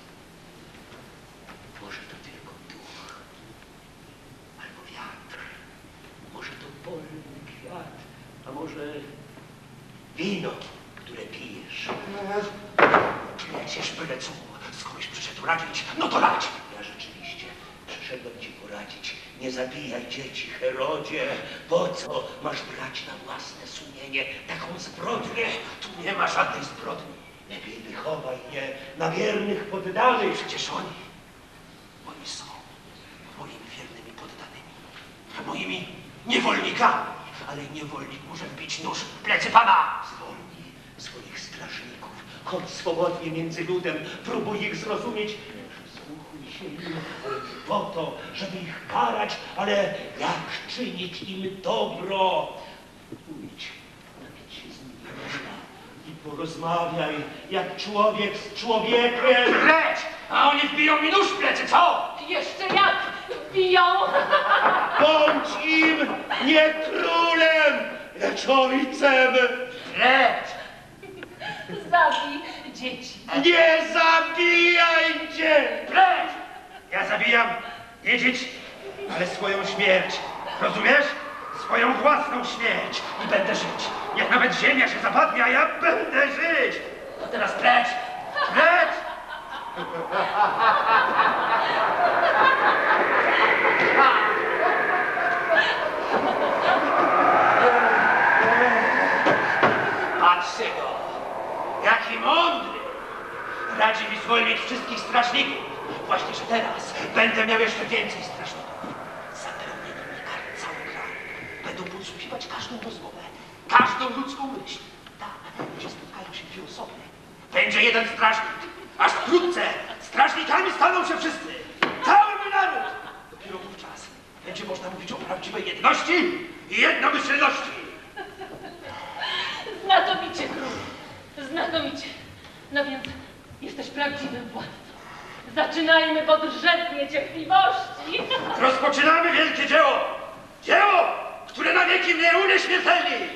Może to tylko duch, albo wiatr, może to polny kwiat, a może wino, które pijesz. Przecież byle co, skądś przyszedł radzić, no to radź. Ja rzeczywiście przyszedłem ci poradzić. Nie zabijaj dzieci, Herodzie. Po co masz brać na własne sumienie taką zbrodnię? Tu nie ma żadnej zbrodni. Lepiej wychowaj je na wiernych poddanych. Przecież oni są moimi wiernymi poddanymi, moimi niewolnikami. Ale niewolnik może wbić nóż w plecy pana. Zwolnij swoich strażników. Chodź swobodnie między ludem. Próbuj ich zrozumieć. Przysłuchuj się im, ale nie po to, żeby ich karać, ale jak czynić im dobro. Pójdź, napić się z nimi wina i porozmawiaj jak człowiek z człowiekiem. Leć! A oni wbiją mi nóż w plecy, co? Jeszcze jak biją! Bądź im nie królem, lecz ojcem. Leć! Zabij dzieci. Nie zabijajcie! Precz! Ja zabijam nie dzieci, ale swoją śmierć. Rozumiesz? Swoją własną śmierć. I będę żyć. Niech nawet ziemia się zapadnie, a ja będę żyć. To teraz precz! Precz! Patrzcie go, jaki mądry. Radzi mi zwolnić wszystkich strażników. Właśnie, że teraz będę miał jeszcze więcej strażników. Zapełnię nimi cały kraj. Będą podsłuchiwać każdą rozmowę, każdą ludzką myśl. Tak, ludzie spotkają się dwie osoby. Będzie jeden strażnik, aż wkrótce strażnikami staną się wszyscy. Cały mój naród. Dopiero wówczas będzie można mówić o prawdziwej jedności i jednomyślności. Znakomicie, król. Znakomicie. No więc jesteś prawdziwym władcą. Zaczynajmy, bo drzewnie cierpliwości. Rozpoczynamy wielkie dzieło! Dzieło, które na wieki mnie unieśmiertelni!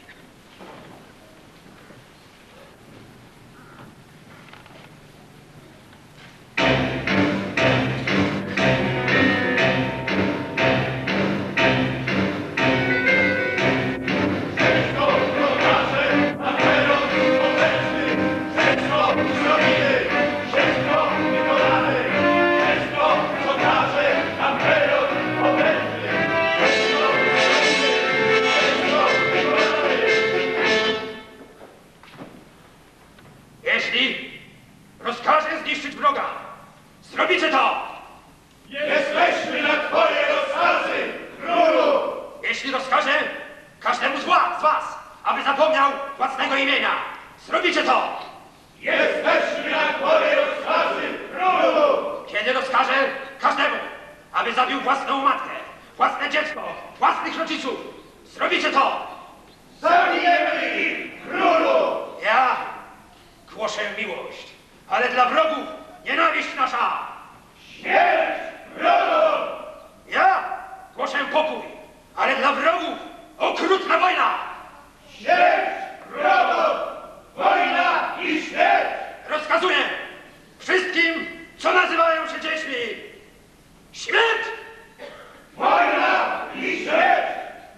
Jeśli rozkażę zniszczyć wroga, zrobicie to! Jesteśmy na twoje rozkazy, królu! Jeśli rozkażę każdemu z was, aby zapomniał własnego imienia, zrobicie to! Jesteśmy na twoje rozkazy, królu! Kiedy rozkażę każdemu, aby zabił własną matkę, własne dziecko, własnych rodziców, zrobicie to! Zabijemy ich, królu! Ja głoszę miłość, ale dla wrogów nienawiść nasza! Śmierć wrogom! Ja głoszę pokój, ale dla wrogów okrutna wojna! Śmierć wrogom! Wojna i śmierć! Rozkazuję wszystkim, co nazywają się dziećmi, śmierć! Wojna i śmierć!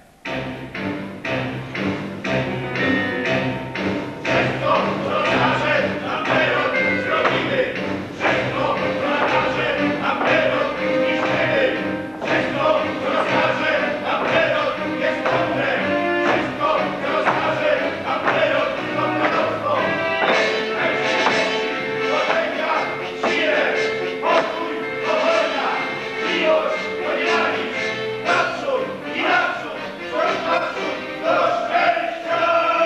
Wszystko, co nakaże nam Herod, zrobimy! Wszystko, co nakaże nam Herod, niszczymy! Wszystko, co rozkaże nam Herod, jest mądre! Wszystko, co rozkaże nam Herod, to proroctwo! Złożenia, siłę, pokój, to wojna! Miłość, to nienawiść! Naprzód i naprzód! Wciąż naprzód do szczęścia!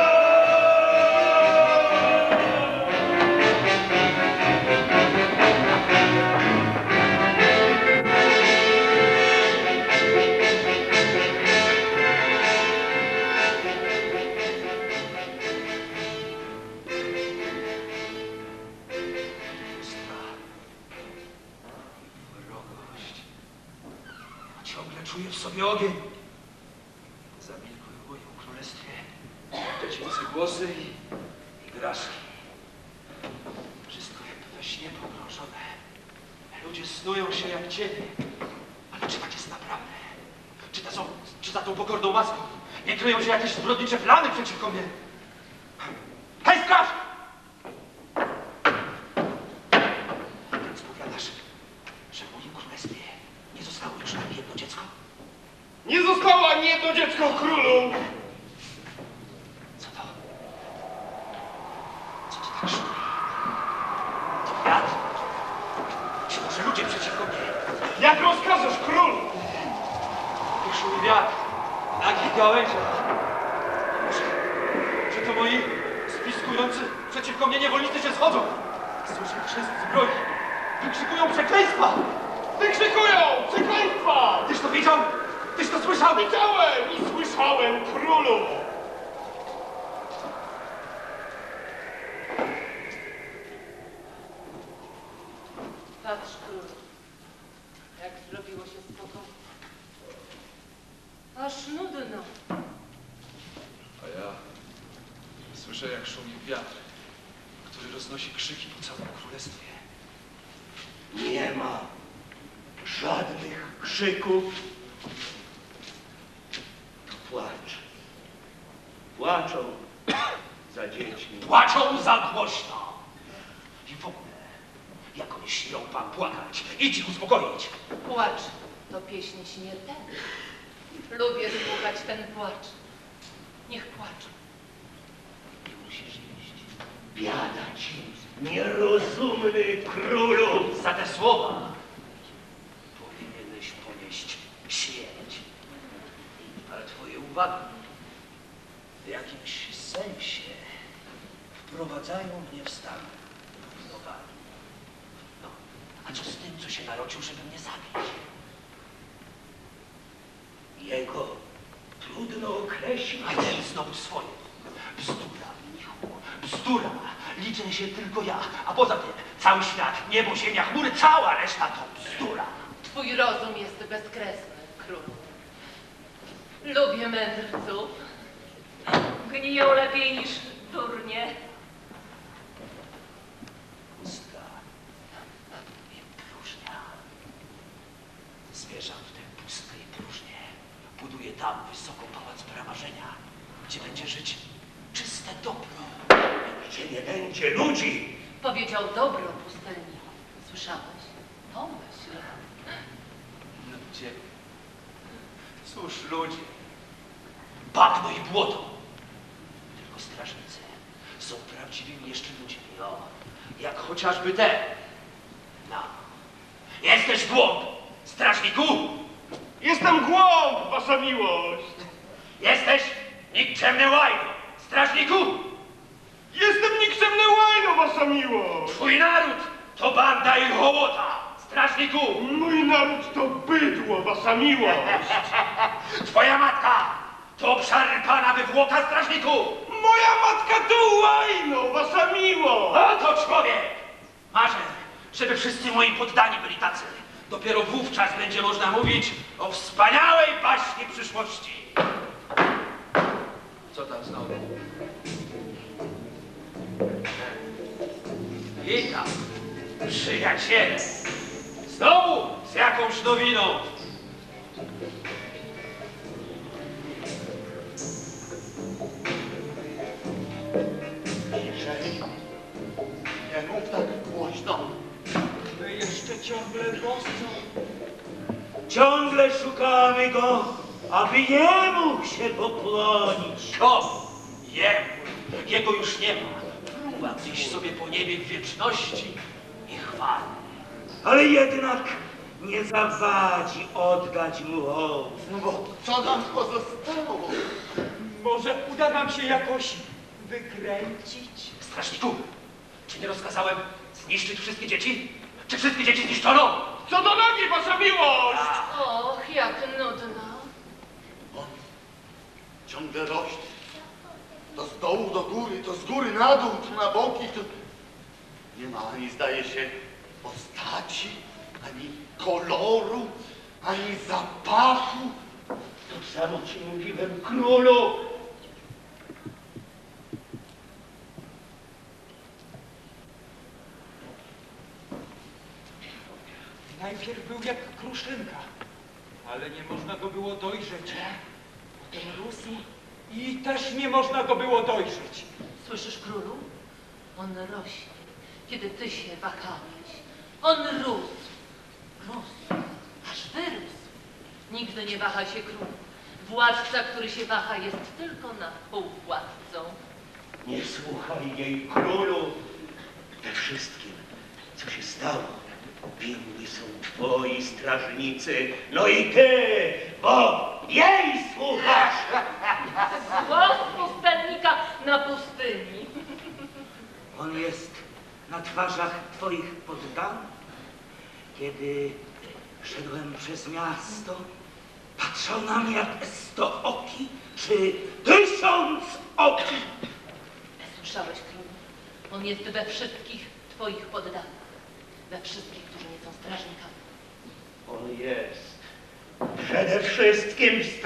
Wrogość. Ciągle czuję w sobie ogień. Zamilkły w moim królestwie dziecięce głosy i graszki. Wszystko jak we śnie pogrążone. Ludzie snują się jak cienie. Ale czy tak jest naprawdę? Czy za tą pokorną maską nie kryją się jakieś zbrodnicze plany przeciwko mnie? Hej, straż! Więc powiadasz, że w moim królestwie nie zostało już ani jedno dziecko? Nie zostało ani jedno dziecko, królu! Co to? Co to tak szumi? To wiatr? Czy może ludzie przeciwko mnie? Jak rozkażesz, królu! Nie szumi wiatr, nagich gałęziach. Może, że to moi spiskujący przeciwko mnie niewolnicy się schodzą. Słyszę trzask zbroi. Wykrzykują przekleństwa! Wykrzykują! Przekleństwa! Tyś to widział? Tyś to słyszał? Widziałem i słyszałem, królu! Patrz, królu, jak zrobiło się spokojnie. Aż nudno. A ja słyszę, jak szumi wiatr. który roznosi krzyki po całym królestwie. Nie ma żadnych krzyków. To płacz. Płaczą za dziećmi. Płaczą za głośno. I w ogóle, jak oni śmią pan płakać? Idź ich uspokoić. Płacz to pieśń śmiertelna. Lubię słuchać ten płacz. Niech płaczą. Nie musisz iść. Biada ci, nierozumny królu! Za te słowa powinieneś ponieść śmierć. Ale twoje uwagi w jakimś sensie wprowadzają mnie w stan równowagi. No, a co z tym, co się narodził, żeby mnie zabić? Jego trudno określić. A ten znowu swoje. Bzdura, Michu, bzdura. Liczę się tylko ja, a poza tym cały świat, niebo, ziemia, chmury, cała reszta to bzdura. Twój rozum jest bezkresny, królu. Lubię mędrców. Gniją lepiej niż durnie. Pustka i próżnia. Zmierzam w tę pustkę i próżnię. Buduję tam wysoko pałac pramarzenia, gdzie będzie żyć czyste dobro. Gdzie nie będzie ludzi. Powiedział dobro pustelniku. Słyszałeś? To myśl. Ludzie. Cóż ludzie. Bagno i błoto. Tylko strażnicy są prawdziwymi jeszcze ludźmi. O, jak chociażby ten. No. Jesteś głąb, strażniku? Jestem głąb, wasza miłość! Jesteś nikczemny łajno, strażniku? Jestem nikczemny łajno, wasza miłość! Twój naród to banda i hołota, strażniku! Mój naród to bydło, wasza miłość! Twoja matka to obszarpana wywłoka, strażniku! Moja matka to łajno, wasza miłość! Oto człowiek! Marzę, żeby wszyscy moi poddani byli tacy. Dopiero wówczas będzie można mówić o wspaniałej baśni przyszłości. Co tam znowu? Witam, przyjaciele. Znowu z jakąś nowiną. Nie mów tak głośno. My jeszcze ciągle rosną. Ciągle szukamy go, aby nie mógł się poplonić. To jemu. Jego już nie ma. Próba gdzieś sobie po niebie w wieczności i chwali. Ale jednak nie zawadzi oddać mu hołd. No bo co nam pozostało? Może uda nam się jakoś wykręcić? Strażniku, czy nie rozkazałem zniszczyć wszystkie dzieci? Czy wszystkie dzieci zniszczono? Co do nogi, wasza miłość! Och, jak nudno. On ciągle rośnie. To z dołu do góry, to z góry na dół, to na boki, to... Nie ma ani, zdaje się, postaci, ani koloru, ani zapachu. To samo ci mówiłem, królu. Najpierw był jak kruszynka, ale nie można go było dojrzeć. Potem rósł i też nie można go było dojrzeć. Słyszysz, królu? On rośnie, kiedy ty się wahałeś. On rósł, aż wyrósł. Nigdy nie waha się król. Władca, który się waha, jest tylko na pół władcą. Nie słuchaj jej, królu. We wszystkim, co się stało, winni są twoi strażnicy. No i ty, bo jej słuchasz. Głos pustelnika na pustyni. On jest na twarzach twoich poddanych. Kiedy szedłem przez miasto, patrzał na mnie jak 100 oki, czy 1000 oki. Słyszałeś, królu? On jest we wszystkich twoich poddanych. We wszystkich, którzy nie są strażnikami. On jest przede wszystkim w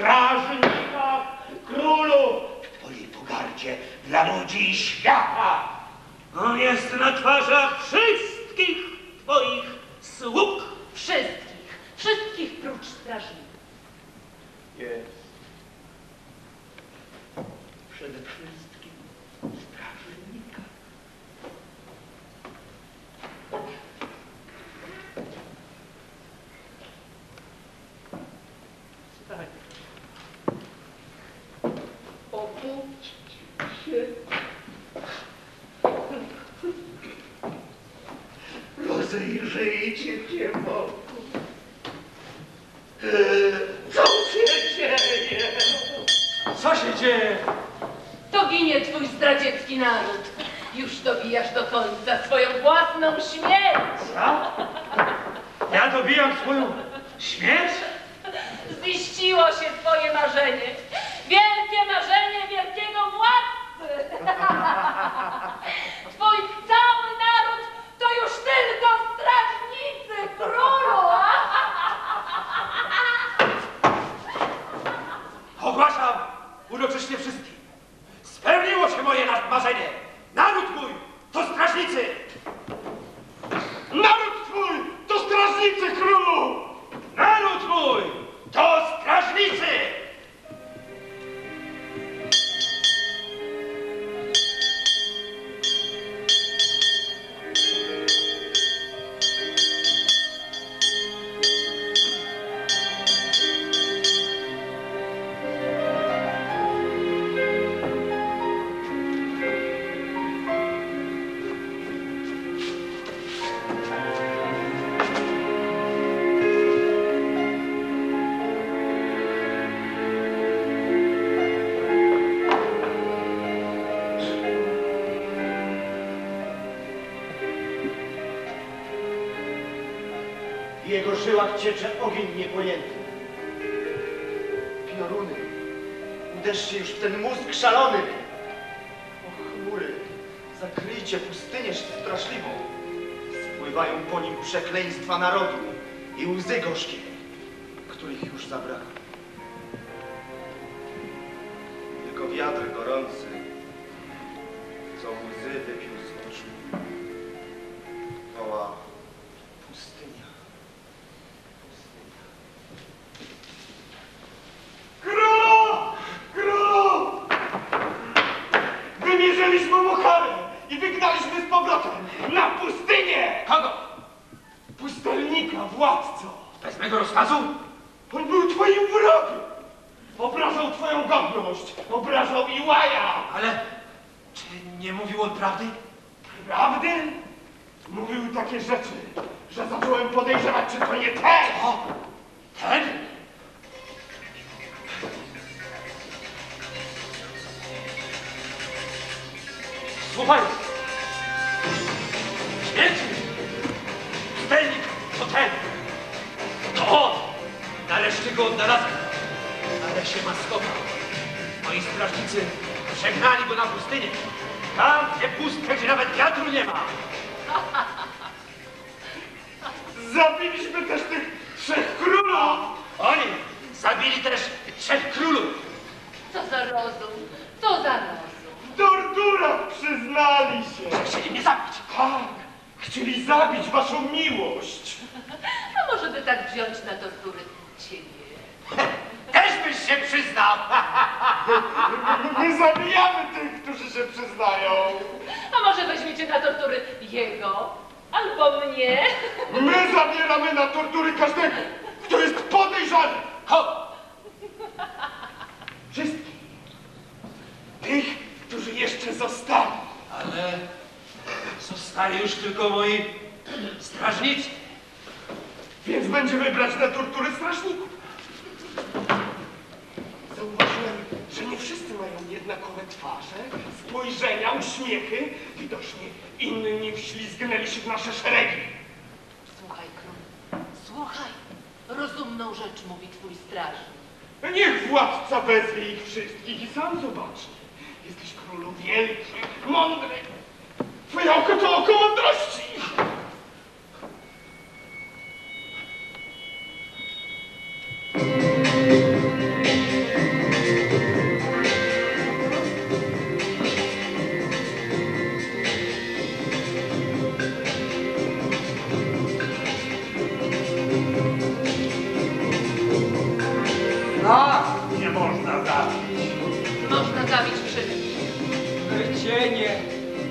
strażnikach, królu, w twojej pogardzie dla ludzi i świata. On jest na twarzach wszystkich twoich sług. Wszystkich prócz strażników. Jest. Przede wszystkim strażnika. Stań. Obudźcie się. Rozejrzyjcie się wokół. Co się dzieje? Co się dzieje? To ginie twój zdradziecki naród. Już dobijasz do końca swoją własną śmierć. Ja? Ja dobijam swoją śmierć? Ziściło się twoje marzenie. Wielkie marzenie wielkiego władcy. Twój cały naród to już tylko strażnicy królu. Ogłaszam uroczyście wszystkim. Spełniło się moje marzenie. Naród mój to strażnicy. Naród twój to strażnicy królu. Naród mój to strażnicy. W jego żyłach ciecze ogień niepojęty. Pioruny, uderzcie już w ten mózg szalony. O chmury, zakryjcie pustynię straszliwą. Spływają po nim przekleństwa narodu i łzy gorzkie, których już zabrakło. Tylko wiatr gorący, co łzy wypił z oczu, woła pustynia. Królu! Królu! Wymierzyliśmy mu karę i wygnaliśmy z powrotem na pustynię! Kogo? Pustelnika, władco! Bez mego rozkazu? On był twoim wrogiem! Obrażał twoją godność! Obrażał Iłaja! Ale czy nie mówił on prawdy? Prawdy? Mówił takie rzeczy, że zacząłem podejrzewać, czy to nie ten! O! Ten? Słuchaj! Śmierci! Pustelnik to ten! To on! Nareszcie go odnalazłem! Ale się maskował. Moi strażnicy przegnali go na pustynię. Tam, gdzie pustkę, gdzie nawet wiatru nie ma. Zabiliśmy też tych trzech królów! Oni zabili też trzech królów. Co za rozum, co za rozum. W torturach przyznali się! Chcieli mnie zabić. Tak! Chcieli zabić waszą miłość! A może by tak wziąć na tortury ciebie? Też byś się przyznał. My zabijamy tych, którzy się przyznają! A może weźmiecie na tortury jego? Albo mnie? My zabieramy na tortury każdego, kto jest podejrzany! Kogo? Wszystkich! Tych, którzy jeszcze zostali! Ale zostali już tylko moi strażnicy. Więc będziemy brać na tortury strażników. Zauważyłem, że nie wszyscy mają jednakowe twarze, spojrzenia, uśmiechy. Widocznie inni wślizgnęli się w nasze szeregi. Słuchaj, król, słuchaj. Rozumną rzecz mówi twój strażnik. Niech władca wezwie ich wszystkich i sam zobaczy. Jesteś królu wielki, mądry. Twoje oko to oko mądrości.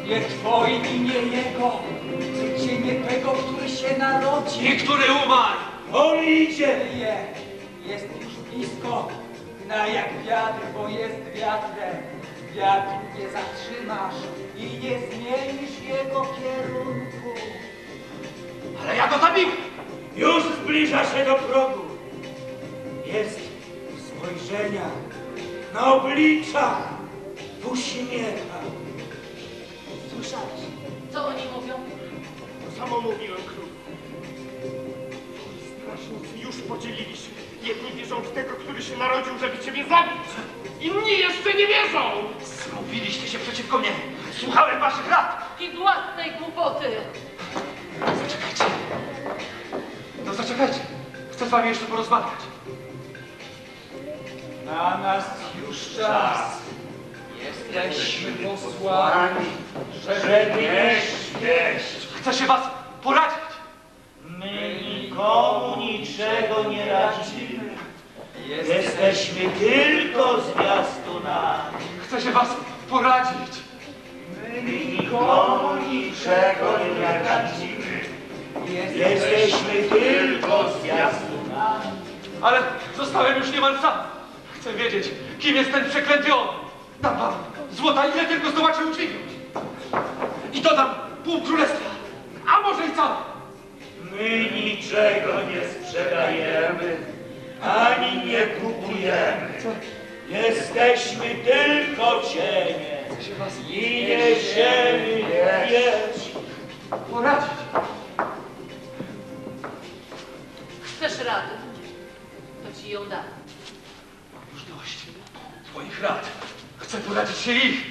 Nie twoim i nie jego, cienie tego, który się narodził. I który umarł. On idzie! Jest już blisko. Gna jak wiatr, bo jest wiatrem. Wiatru nie zatrzymasz i nie zmienisz jego kierunku. Ale ja go zabiłem. Już zbliża się do progu. Jest w spojrzeniach, na obliczach, w uśmiechach. Słyszałeś, co oni mówią? To samo mówiłem królu. Strażnicy już podzielili się. Jedni wierzą w tego, który się narodził, żeby ciebie zabić. Inni jeszcze nie wierzą. Zmówiliście się przeciwko mnie. Słuchałem waszych rad. Kidłatnej głupoty! Zaczekajcie. No zaczekajcie. Chcę z wami jeszcze porozmawiać. Na nas już czas. Jesteśmy posłani, Żeby nieść wieść. Chcę się was poradzić. My nikomu niczego nie radzimy. Jesteśmy tylko zwiastunami. Chcę się was poradzić. My nikomu niczego nie radzimy. Jesteśmy tylko zwiastunami. Ale zostałem już niemal sam. Chcę wiedzieć, kim jest ten przeklęty on. Dam wam złota, ile tylko zdołacie udźwignąć. I dodam pół królestwa, a może i całe. My niczego nie sprzedajemy, ani nie kupujemy. Jesteśmy tylko cienie i niesiemy wieść. Poradzić. Chcesz rady? To ci ją dam. Mam już dość twoich rad. Chcę poradzić się ich.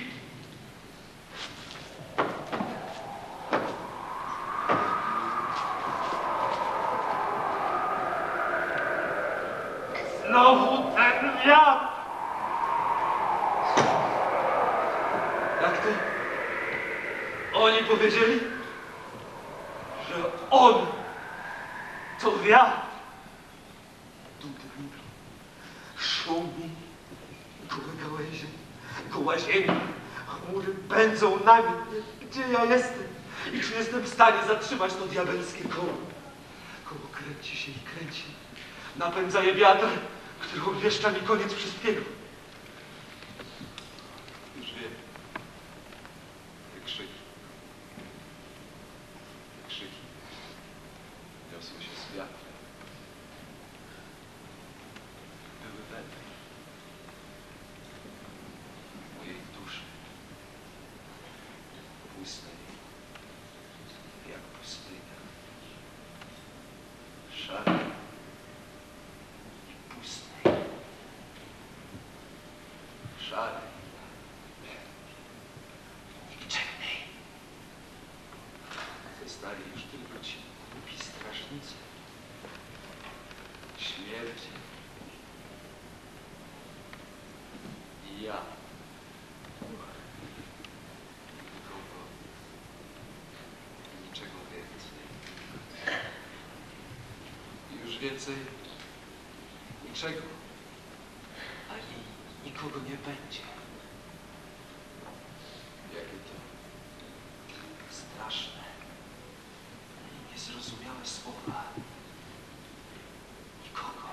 Znowu ten wiatr. Jak to? Oni powiedzieli, że on to wiatr. Tutaj szumi, gołe gałęzie, goła ziemia, chmury pędzą na mnie. Gdzie ja jestem? I czy jestem w stanie zatrzymać to diabelskie koło? Koło kręci się i kręci. Napędza je wiatr, który obwieszcza mi koniec wszystkiego. Już wiem. Te krzyki. Te krzyki niosły się z wiatrem. Były we mnie. W mojej duszy. Pustej. Jak pustynia. Szarej. Szarej i ciemnej. Zostali już tylko ci głupi strażnicy. Śmierć i ja. Nikogo i niczego więcej. I już więcej niczego. Ani nikogo nie będzie. Jakie to straszne i niezrozumiałe słowa. Nikogo.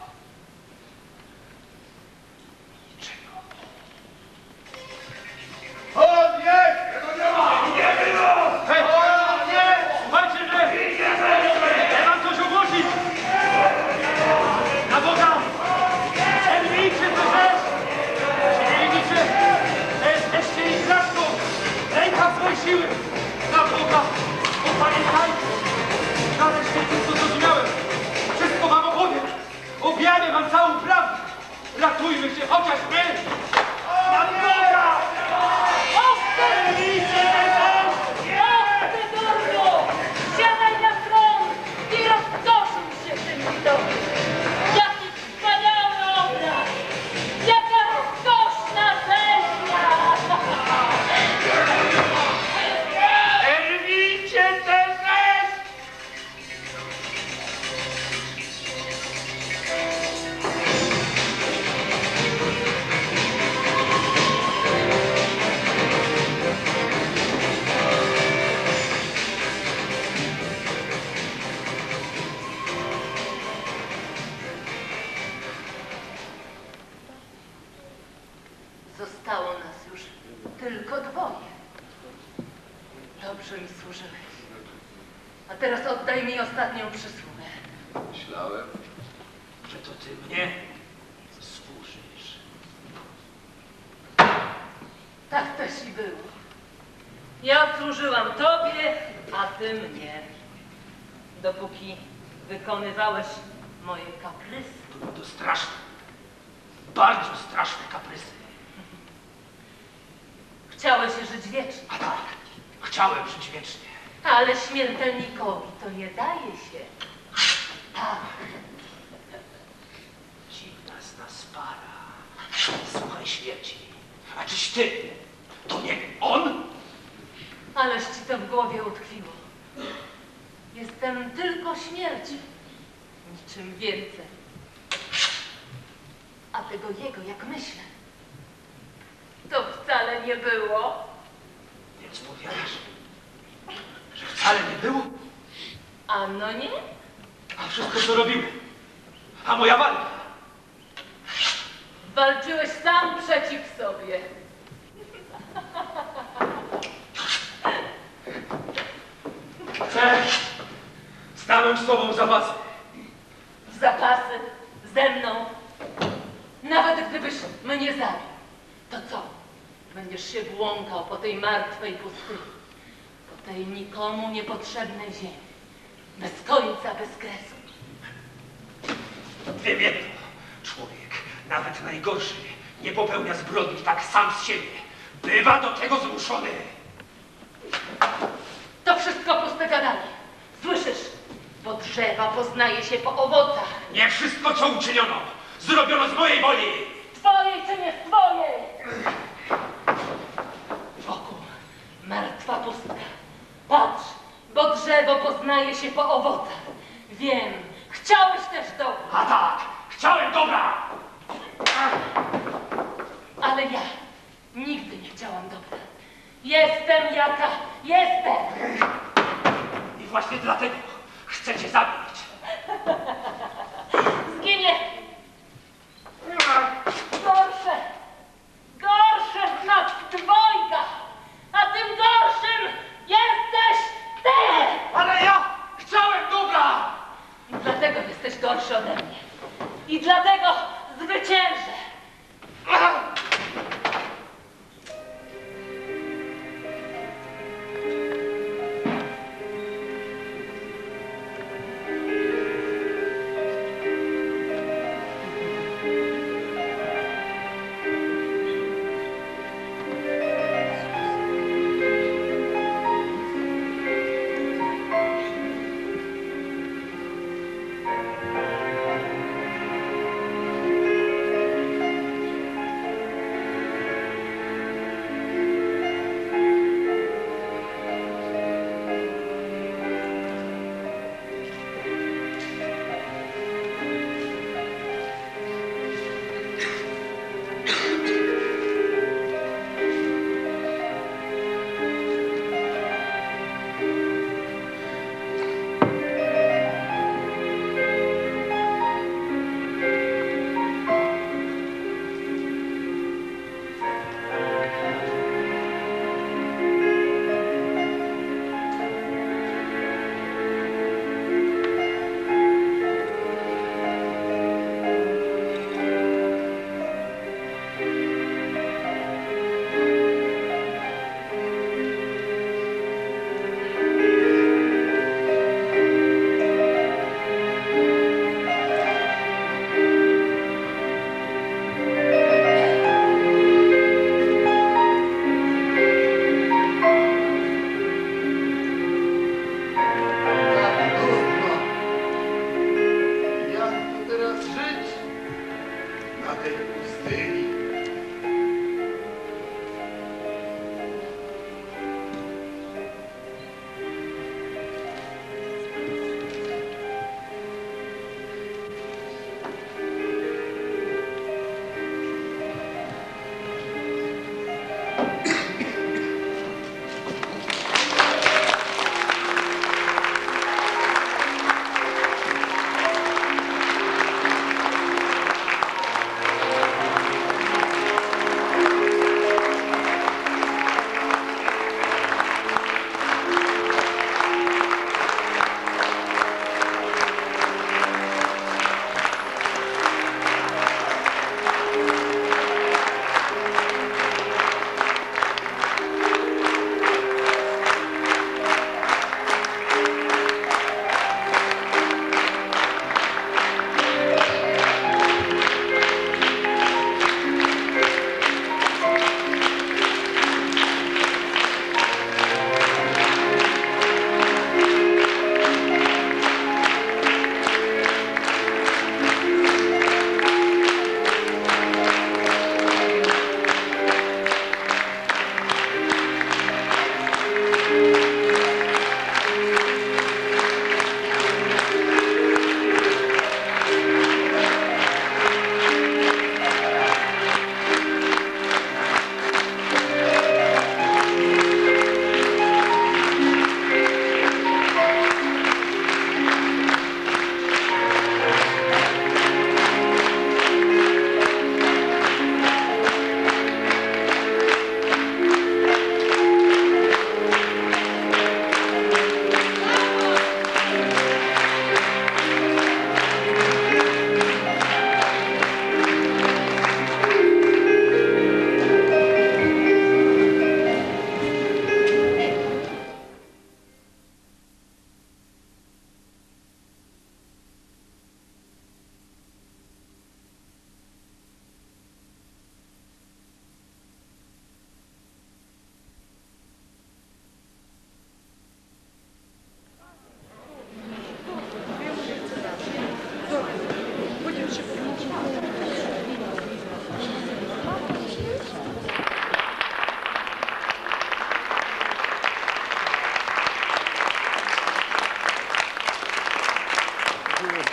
Niczego. On jest! Tego nie ma! Nie było! Hej! Nie! Słuchajcie mnie! Chcę wam coś ogłosić! Na Boga! Elwijcie tę rzecz! Czy nie widzicie? A teraz oddaj mi ostatnią przysługę. Myślałem, że to ty mnie służysz. Tak też i było. Ja służyłam tobie, a ty mnie. Dopóki wykonywałeś moje kaprysy. Były to straszne, bardzo straszne kaprysy. Chciałeś żyć wiecznie, A tak, chciałem żyć wiecznie. ale śmiertelnikowi to nie daje się. Tak. Dziwna z nas para. Słuchaj śmierci. A czyś ty, to nie on? Ależ ci to w głowie utkwiło. Jestem tylko śmiercią, niczym więcej. A tego jego, jak myślę, to wcale nie było. Więc powiadasz, że wcale nie było? Ano nie? A wszystko, co robiłem, a moja walka. Walczyłeś sam przeciw sobie. Chcę stanąć z tobą za pasy. Zapasy ze mną. Nawet gdybyś mnie zabił, to co? Będziesz się błąkał po tej martwej pustyni, po tej nikomu niepotrzebnej ziemi, bez końca, bez kresu. Wiem jedno, człowiek, nawet najgorszy, nie popełnia zbrodni tak sam z siebie. Bywa do tego zmuszony. To wszystko puste gadanie. Słyszysz? Bo drzewa poznaje się po owocach. Nie wszystko, co uczyniono, zrobiono z mojej woli. Twojej czy nie twojej? Wokół martwa pustka. Patrz, bo drzewo poznaje się po owocach. Wiem, chciałeś też dobra. A tak, chciałem dobra. Ale ja nigdy nie chciałam dobra. Jestem jaka jestem. I właśnie dlatego chcę cię zabić. Zginie. Gorsze z nas dwojga, a tym gorszym jesteś ty! Ale ja chciałem dobra. I dlatego jesteś gorszy ode mnie. I dlatego zwyciężę.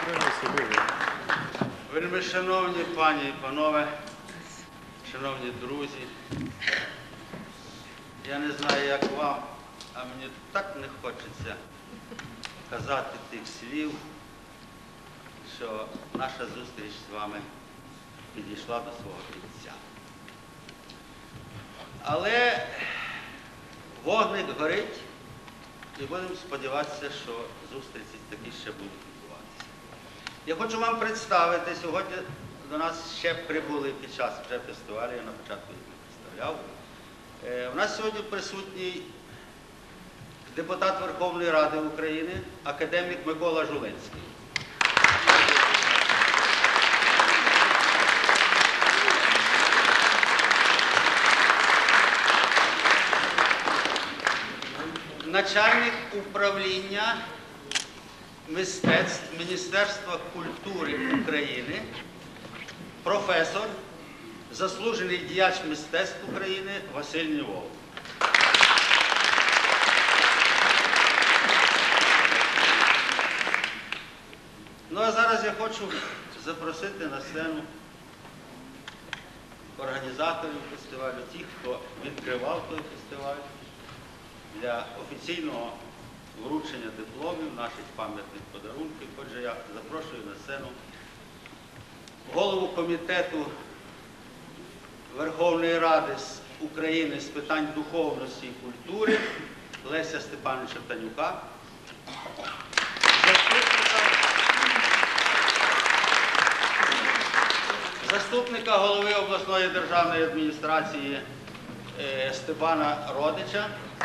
Вельми шановні пані і панове, шановні друзі, я не знаю, як вам, а мені так не хочеться казати тих слів, що наша зустріч з вами підійшла до свого кінця. Але вогник горить, і будемо сподіватися, що зустрічі такі ще будуть відбуватися. Я хочу вам представити, сьогодні до нас ще прибули під час вже фестивалю, я на початку їх не представляв. У нас сьогодні присутній депутат Верховної Ради України, академік Микола Жулинський. Начальник управління мистецтв Міністерства культури України, професор, заслужений діяч мистецтв України Василь Нівол. Ну а зараз я хочу запросити на сцену організаторів фестивалю, тих, хто відкривав той фестиваль, для офіційного вручення дипломів, наших пам'ятних подарунків. Отже, я запрошую на сцену голову комітету Верховної Ради України з питань духовності і культури Леся Степановича Танюка, заступника голови обласної державної адміністрації Степана Родича,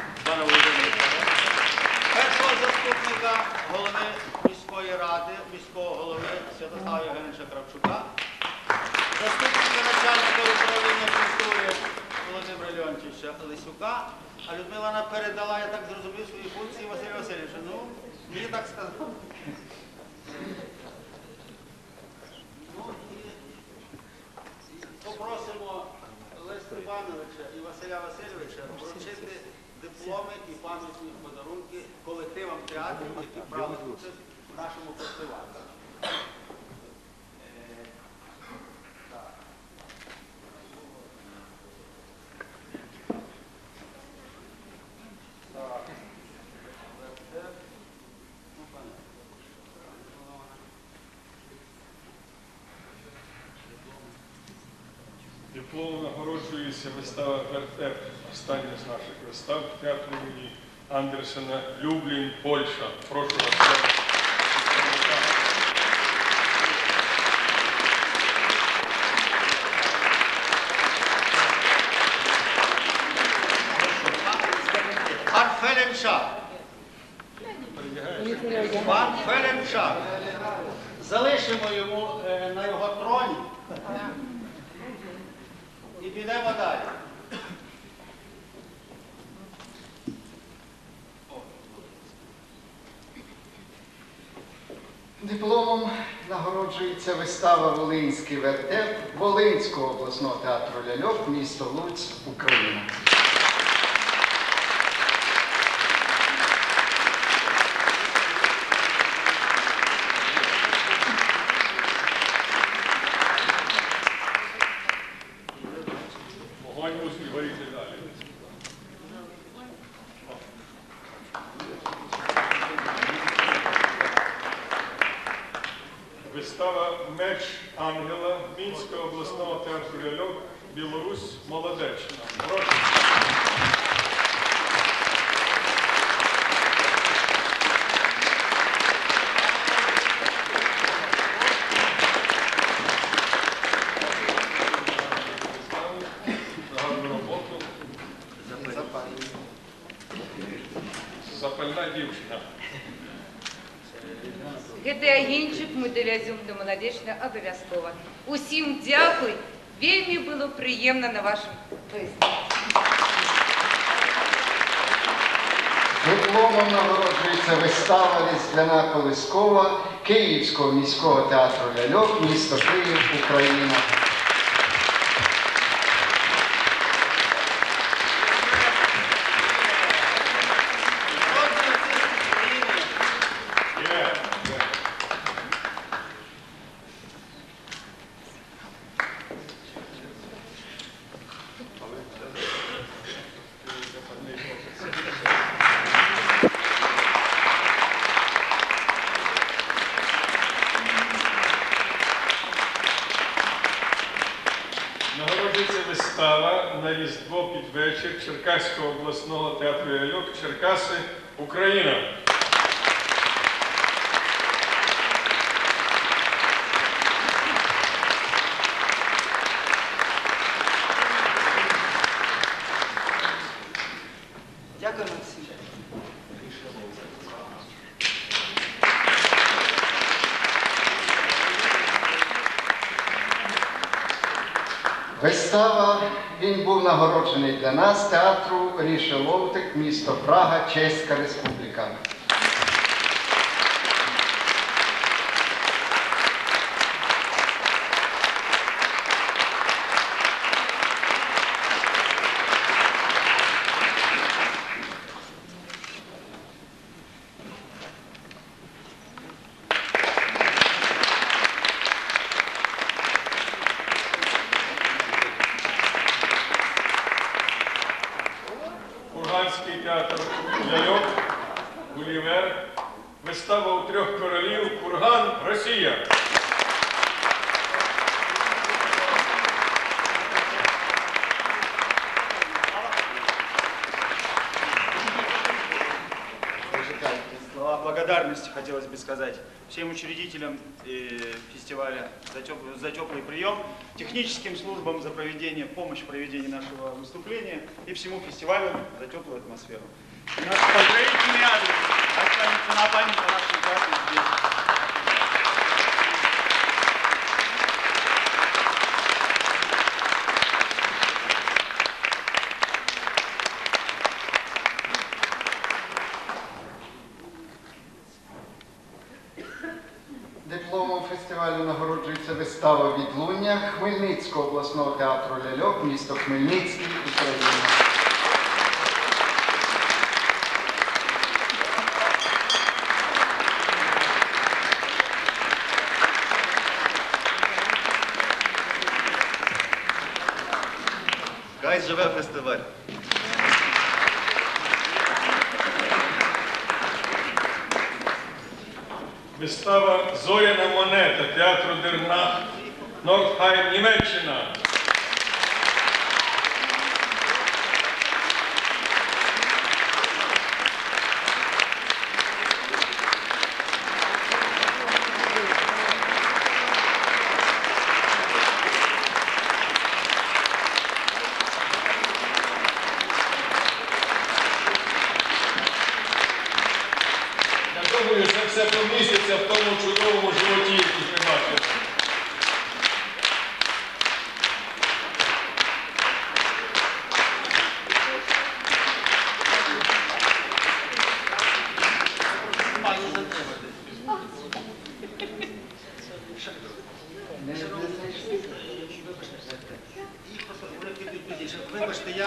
першого заступника голови міської ради, міського голови Святослава Євгеновича Кравчука, заступника начальника управління культури Володимира Леонтьовича Лисюка, а Людмила передала, я так зрозумів, свої функції Василю Васильовичу. Ну, мені так сказали. Ну і попросимо Леся Степановича і Василя Васильовича вручити дипломи і пам'ятні подарунки колективам театрів, які брали участь в нашому фестивалі. Дипломом нагороджується вистава «Вертеп», остання з наших вистав театру імені Андерсена, Люблін, Польща. Прошу вас. Пан Феленчак. Пан Феленчак. Залишимо йому на його троні і підемо далі. Дипломом нагороджується вистава «Волинський вертеп» Волинського обласного театру ляльок, місто Луцьк, Україна. Вогонь мусить горіти далі. Вистава «Меч ангела» Мінського обласного театру ляльок, Білорусь, Молодеччина. Прошу. За гарну роботу. Запальна дівчина. Гэты агеньчык мы давязем до Молодечна абавязкова. Усім дзякуй, вельмі было прыемна на вашым фэсце. Дипломом нагороджується вистава «Різдвяна колискова» Київського міського театру ляльок, місто Київ, Україна. вечір Черкаського обласного театру ляльок Черкаси, Україна. Дякую, Максим. Вистава, він був нагороджений для нас театру Ріше Ловтик, місто Прага, Чеська Республіка. Курганський театр ляльок, Гулівер. Вистава у трьох королів, Курган, Росія. Слова благодарности хотелось бы сказать всем учредителям фестиваля за теплый прием, техническим службам за проведение, помощь в проведении нашего выступления и всему фестивалю за теплую атмосферу. И наш поздравительный адрес останется на память о нашем театре здесь. Дипломом фестивалю нагороджується вистава «Відлуння» Хмельницького обласного театру ляльок, місто Хмельницький, Україна. Хай живе фестиваль. Вистава «Зоряна монета» театру Дернах, Нордхайм, Німеччина. Я думаю, що все поміститься в тому чудовому животі, який ви бачите. Вибачте, я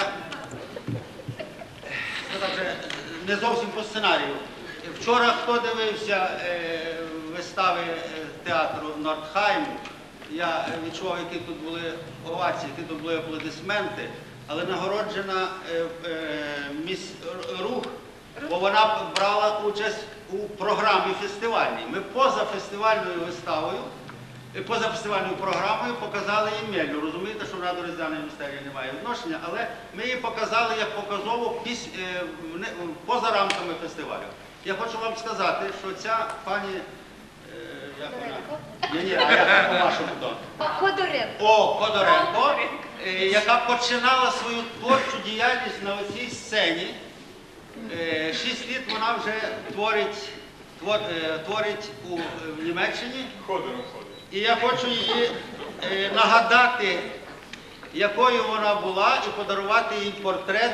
сказав вже не зовсім по сценарію. Вчора хто дивився вистави театру Нордхайму, я відчував, які тут були овації, які тут були аплодисменти, але нагороджена міс Рух, бо вона брала участь у програмі фестивальній. Ми поза фестивальною виставою, поза фестивальною програмою показали її Мельну. Розумієте, що вона до Різдвяної містерії не має відношення, але ми її показали як показово поза рамками фестивалю. Я хочу вам сказати, що ця пані, як вона? Ні, а як по-вашому то? Ходоренко, яка починала свою творчу діяльність на оцій сцені. 6 літ вона вже творить у Німеччині. І я хочу їй нагадати, якою вона була, і подарувати їй портрет.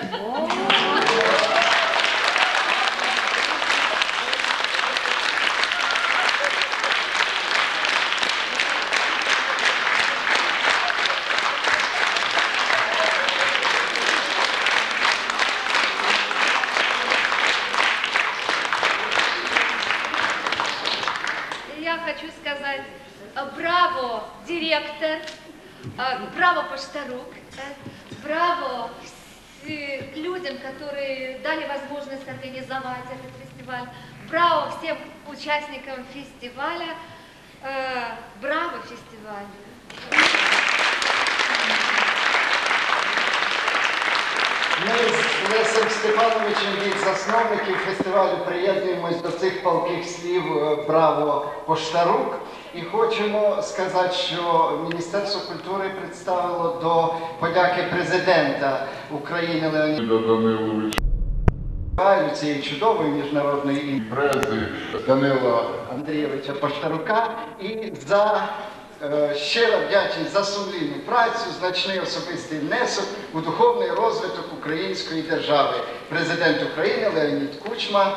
Я хочу сказать браво, директор, браво, почтарук, браво людям, которые дали возможность организовать этот фестиваль, браво всем участникам фестиваля, браво фестивалю. Ми з Лесем Степановичем від засновників фестивалю приєднуємось до цих палких слів «Браво, Поштарук». І хочемо сказати, що Міністерство культури представило до подяки президента України Леоніда Даниловича цієї чудової міжнародної імпрези Данила Андрійовича Поштарука і за щира вдячність за сумлінну працю, значний особистий внесок у духовний розвиток української держави. Президент України Леонід Кучма.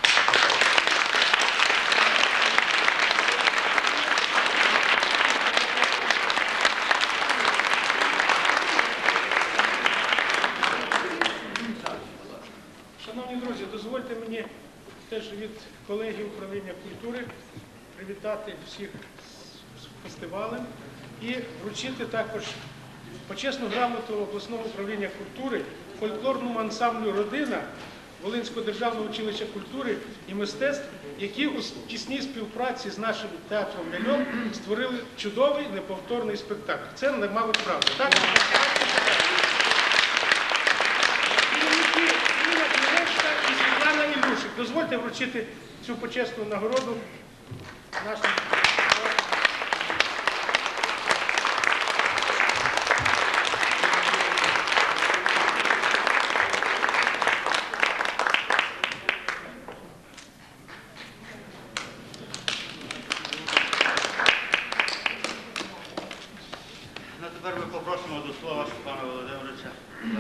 Шановні друзі, дозвольте мені теж від колегії управління культури привітати всіх з фестивалем і вручити також почесну грамоту обласного управління культури фольклорному ансамблю «Родина» Волинського державного училища культури і мистецтв, які у тісній співпраці з нашим театром «Ляльок» створили чудовий неповторний спектакль. Це, мабуть, правда, так? І Світлана Ілюшик. Дозвольте вручити цю почесну нагороду нашим. Ну, тепер ми попросимо до слова Степана Володимировича.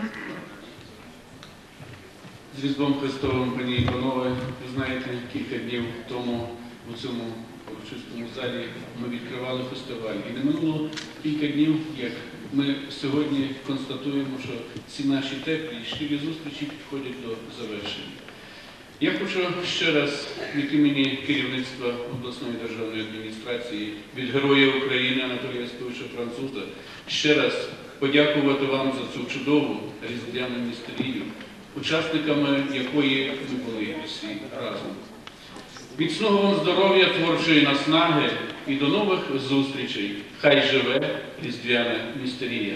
З Різдвом Христовим, пані і панове, ви знаєте, кілька днів тому у цьому урочистому залі ми відкривали фестиваль. І не минуло кілька днів, як ми сьогодні констатуємо, що ці наші теплі і щирі зустрічі підходять до завершення. Я хочу ще раз від імені керівництва обласної державної адміністрації, від Героя України Анатолія Сповича Француза, ще раз подякувати вам за цю чудову різдвяну містерію, учасниками якої ми були всі разом. Міцного вам здоров'я, творчої наснаги і до нових зустрічей. Хай живе різдвяна містерія.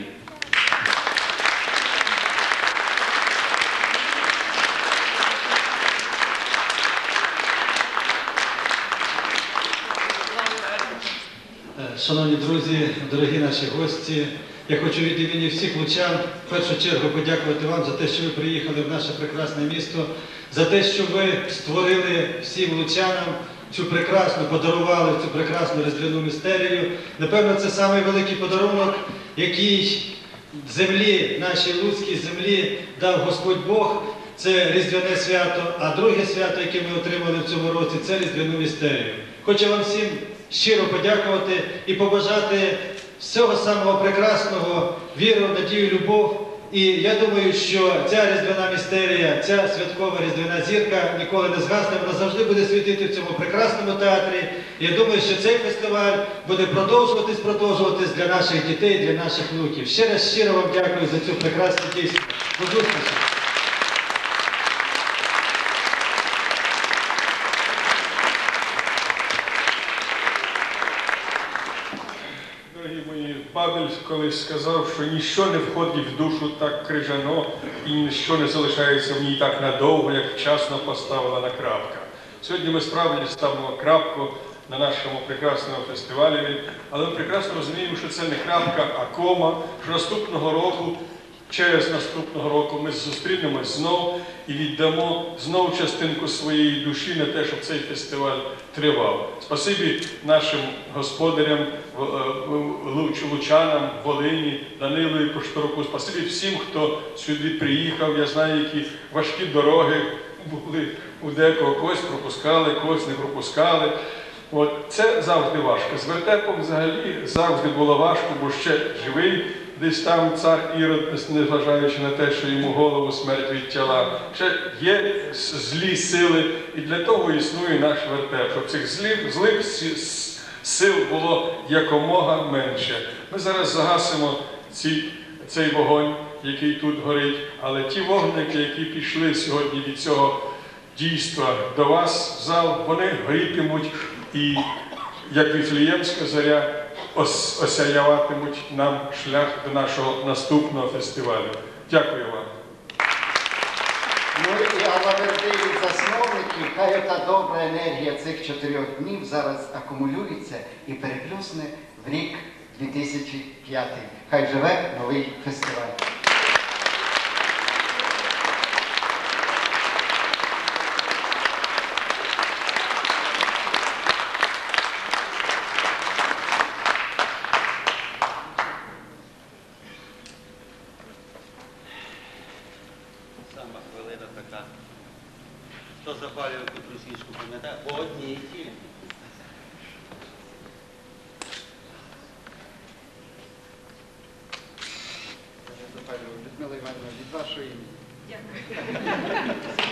Шановні друзі, дорогі наші гості, я хочу від імені всіх лучан в першу чергу подякувати вам за те, що ви приїхали в наше прекрасне місто, за те, що ви створили всім лучанам цю прекрасну, подарували цю прекрасну різдвяну містерію. Напевно, це самий великий подарунок, який землі, нашій луцькій землі дав Господь Бог. Це різдвяне свято, а друге свято, яке ми отримали в цьому році, це різдвяну містерію. Хочу вам всім щиро подякувати і побажати всього самого прекрасного, віру, надію, любов. І я думаю, що ця різдвяна містерія, ця святкова різдвяна зірка ніколи не згасне, вона завжди буде світити в цьому прекрасному театрі. І я думаю, що цей фестиваль буде продовжуватись для наших дітей, для наших внуків. Ще раз щиро вам дякую за цю прекрасну дійсно. До зустрічі! Бабель колись сказав, що ніщо не входить в душу так крижано і ніщо не залишається в ній так надовго, як вчасно поставлена крапка. Сьогодні ми справді ставимо крапку на нашому прекрасному фестивалі, але ми прекрасно розуміємо, що це не крапка, а кома, що наступного року, через наступного року ми зустрінемось знов і віддамо знов частинку своєї душі на те, щоб цей фестиваль тривав. Спасибі нашим господарям, лучанам, Волині, Данилові Поштаруку. Спасибі всім, хто сюди приїхав. Я знаю, які важкі дороги були у декого. Когось пропускали, когось не пропускали. От, це завжди важко. З вертепом взагалі завжди було важко, бо ще живий десь там цар Ірод, незважаючи на те, що йому голову смерть відтяла. Ще є злі сили, і для того існує наш вертеп, щоб цих злих сил було якомога менше. Ми зараз загасимо цей вогонь, який тут горить, але ті вогники, які пішли сьогодні від цього дійства до вас в зал, вони горітимуть і, як Віфлеємська зоря, осяяватимуть нам шлях до нашого наступного фестивалю. Дякую вам. хай ота добра енергія цих 4 днів зараз акумулюється і переплюсне в рік 2005. Хай живе новий фестиваль. Сама хвилина така. Хто запалює якусь російську, пам'ятає? По одній тільки. Людмила Івановна, від вашої імені. Дякую.